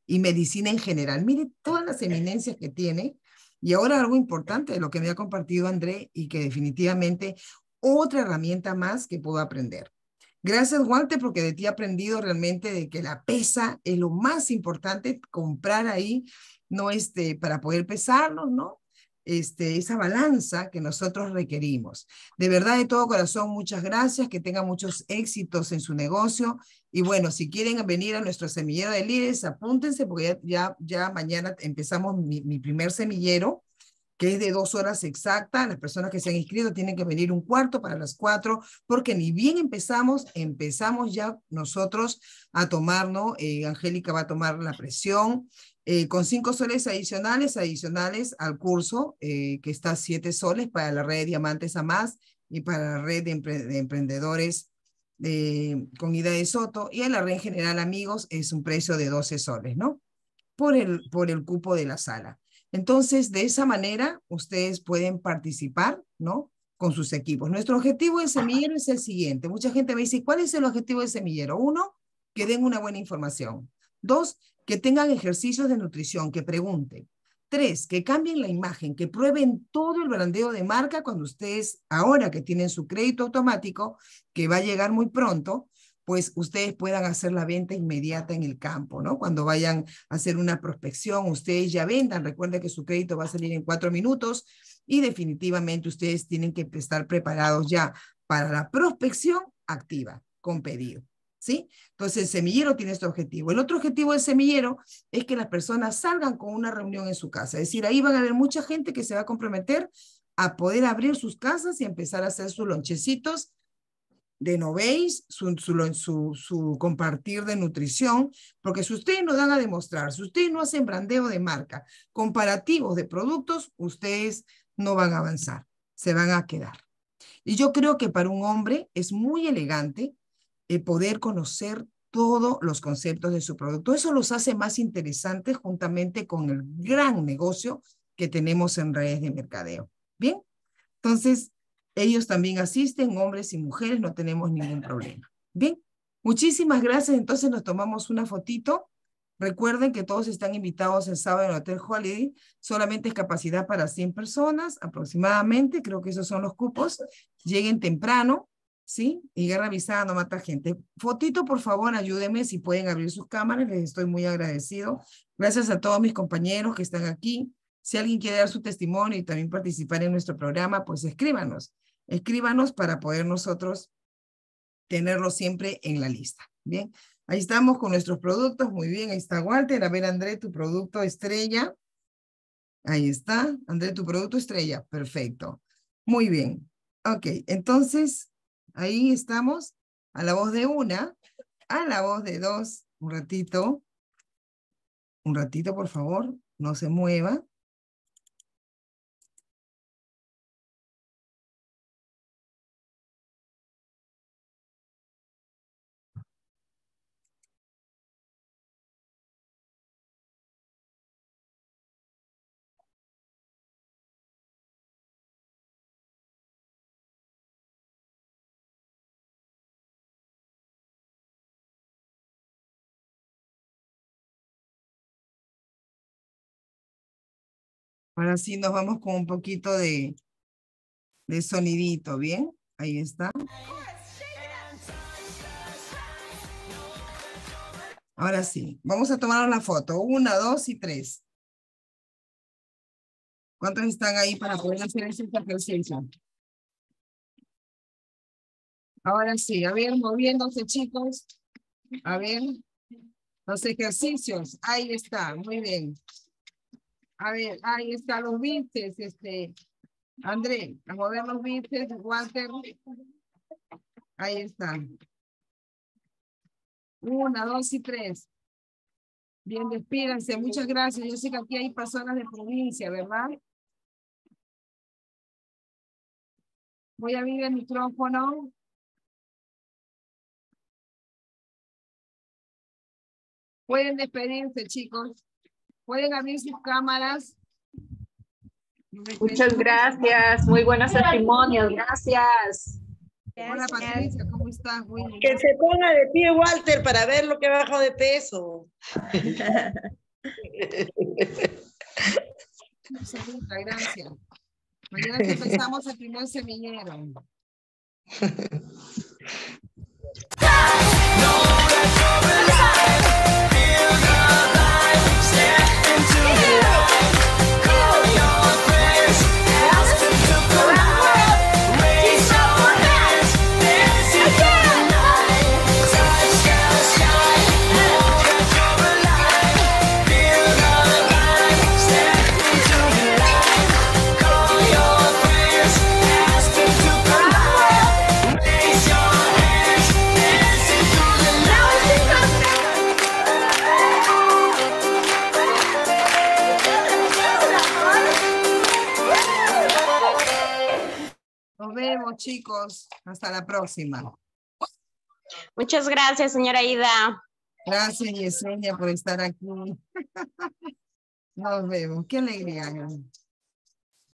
y medicina en general. Mire todas las eminencias que tiene. Y ahora algo importante de lo que me ha compartido André y que definitivamente otra herramienta más que puedo aprender. Gracias, Walter, porque de ti he aprendido realmente de que la pesa es lo más importante, comprar ahí, no para poder pesarnos, ¿no? Esa balanza que nosotros requerimos. De verdad, de todo corazón, muchas gracias, que tengan muchos éxitos en su negocio. Y bueno, si quieren venir a nuestro semillero de líderes, apúntense, porque ya mañana empezamos mi primer semillero, que es de 2 horas exactas. Las personas que se han inscrito tienen que venir 1/4 para las 4, porque ni bien empezamos ya nosotros a tomar, ¿no? Angélica va a tomar la presión, con 5 soles adicionales al curso, que está a 7 soles para la red de Diamantes a Más y para la red de emprendedores con Ida de Soto, y en la red en general, amigos, es un precio de 12 soles, ¿no? Por el cupo de la sala. Entonces, de esa manera, ustedes pueden participar, ¿no? Con sus equipos. Nuestro objetivo en Semillero es el siguiente. Mucha gente me dice, ¿cuál es el objetivo de Semillero? 1, que den una buena información. 2, que tengan ejercicios de nutrición, que pregunten. 3, que cambien la imagen, que prueben todo el brandeo de marca cuando ustedes, ahora que tienen su crédito automático, que va a llegar muy pronto, pues ustedes puedan hacer la venta inmediata en el campo, ¿no? Cuando vayan a hacer una prospección, ustedes ya vendan. Recuerden que su crédito va a salir en 4 minutos y definitivamente ustedes tienen que estar preparados ya para la prospección activa, con pedido, ¿sí? Entonces, el semillero tiene este objetivo. El otro objetivo del semillero es que las personas salgan con una reunión en su casa. Es decir, ahí van a haber mucha gente que se va a comprometer a poder abrir sus casas y empezar a hacer sus lonchecitos de no veis, su compartir de nutrición, porque si ustedes no dan a demostrar, si ustedes no hacen brandeo de marca, comparativos de productos, ustedes no van a avanzar, se van a quedar. Y yo creo que para un hombre es muy elegante poder conocer todos los conceptos de su producto. Eso los hace más interesantes juntamente con el gran negocio que tenemos en redes de mercadeo. Bien, entonces ellos también asisten, hombres y mujeres, no tenemos ningún problema. Bien, muchísimas gracias. Entonces nos tomamos una fotito. Recuerden que todos están invitados el sábado en el Hotel Holiday. Solamente es capacidad para 100 personas aproximadamente. Creo que esos son los cupos. Lleguen temprano, ¿sí? Y guerra avisada no mata gente. Fotito, por favor, ayúdenme si pueden abrir sus cámaras. Les estoy muy agradecido. Gracias a todos mis compañeros que están aquí. Si alguien quiere dar su testimonio y también participar en nuestro programa, pues escríbanos. Escríbanos para poder nosotros tenerlo siempre en la lista. Bien, ahí estamos con nuestros productos. Muy bien, ahí está Walter. A ver, André, tu producto estrella. Ahí está. André, tu producto estrella. Perfecto. Muy bien. Ok, entonces, ahí estamos. A la voz de 1, a la voz de 2. Un ratito, por favor. No se mueva. Ahora sí nos vamos con un poquito de sonidito, ¿bien? Ahí está. Ahora sí, vamos a tomar la foto. 1, 2 y 3. ¿Cuántos están ahí para poder hacer ese ejercicio? Ahora sí, a ver, moviéndose, chicos. A ver, los ejercicios. Ahí está, muy bien. A ver, ahí están los bíceps, André, a mover los bíceps, Walter. Ahí están. 1, 2 y 3. Bien, despídense. Muchas gracias. Yo sé que aquí hay personas de provincia, ¿verdad? Voy a abrir el micrófono. Pueden despedirse, chicos. Pueden abrir sus cámaras. Muchas gracias. Muy buenos testimonios. Gracias. Hola Patricia, ¿cómo estás? Willy? Que se ponga de pie Walter para ver lo que ha bajado de peso. Absoluta, gracias. Mañana que empezamos el primer semillero. Nos vemos, chicos. Hasta la próxima. Muchas gracias, señora Ida. Gracias, Yesenia, por estar aquí. Nos vemos. Qué alegría.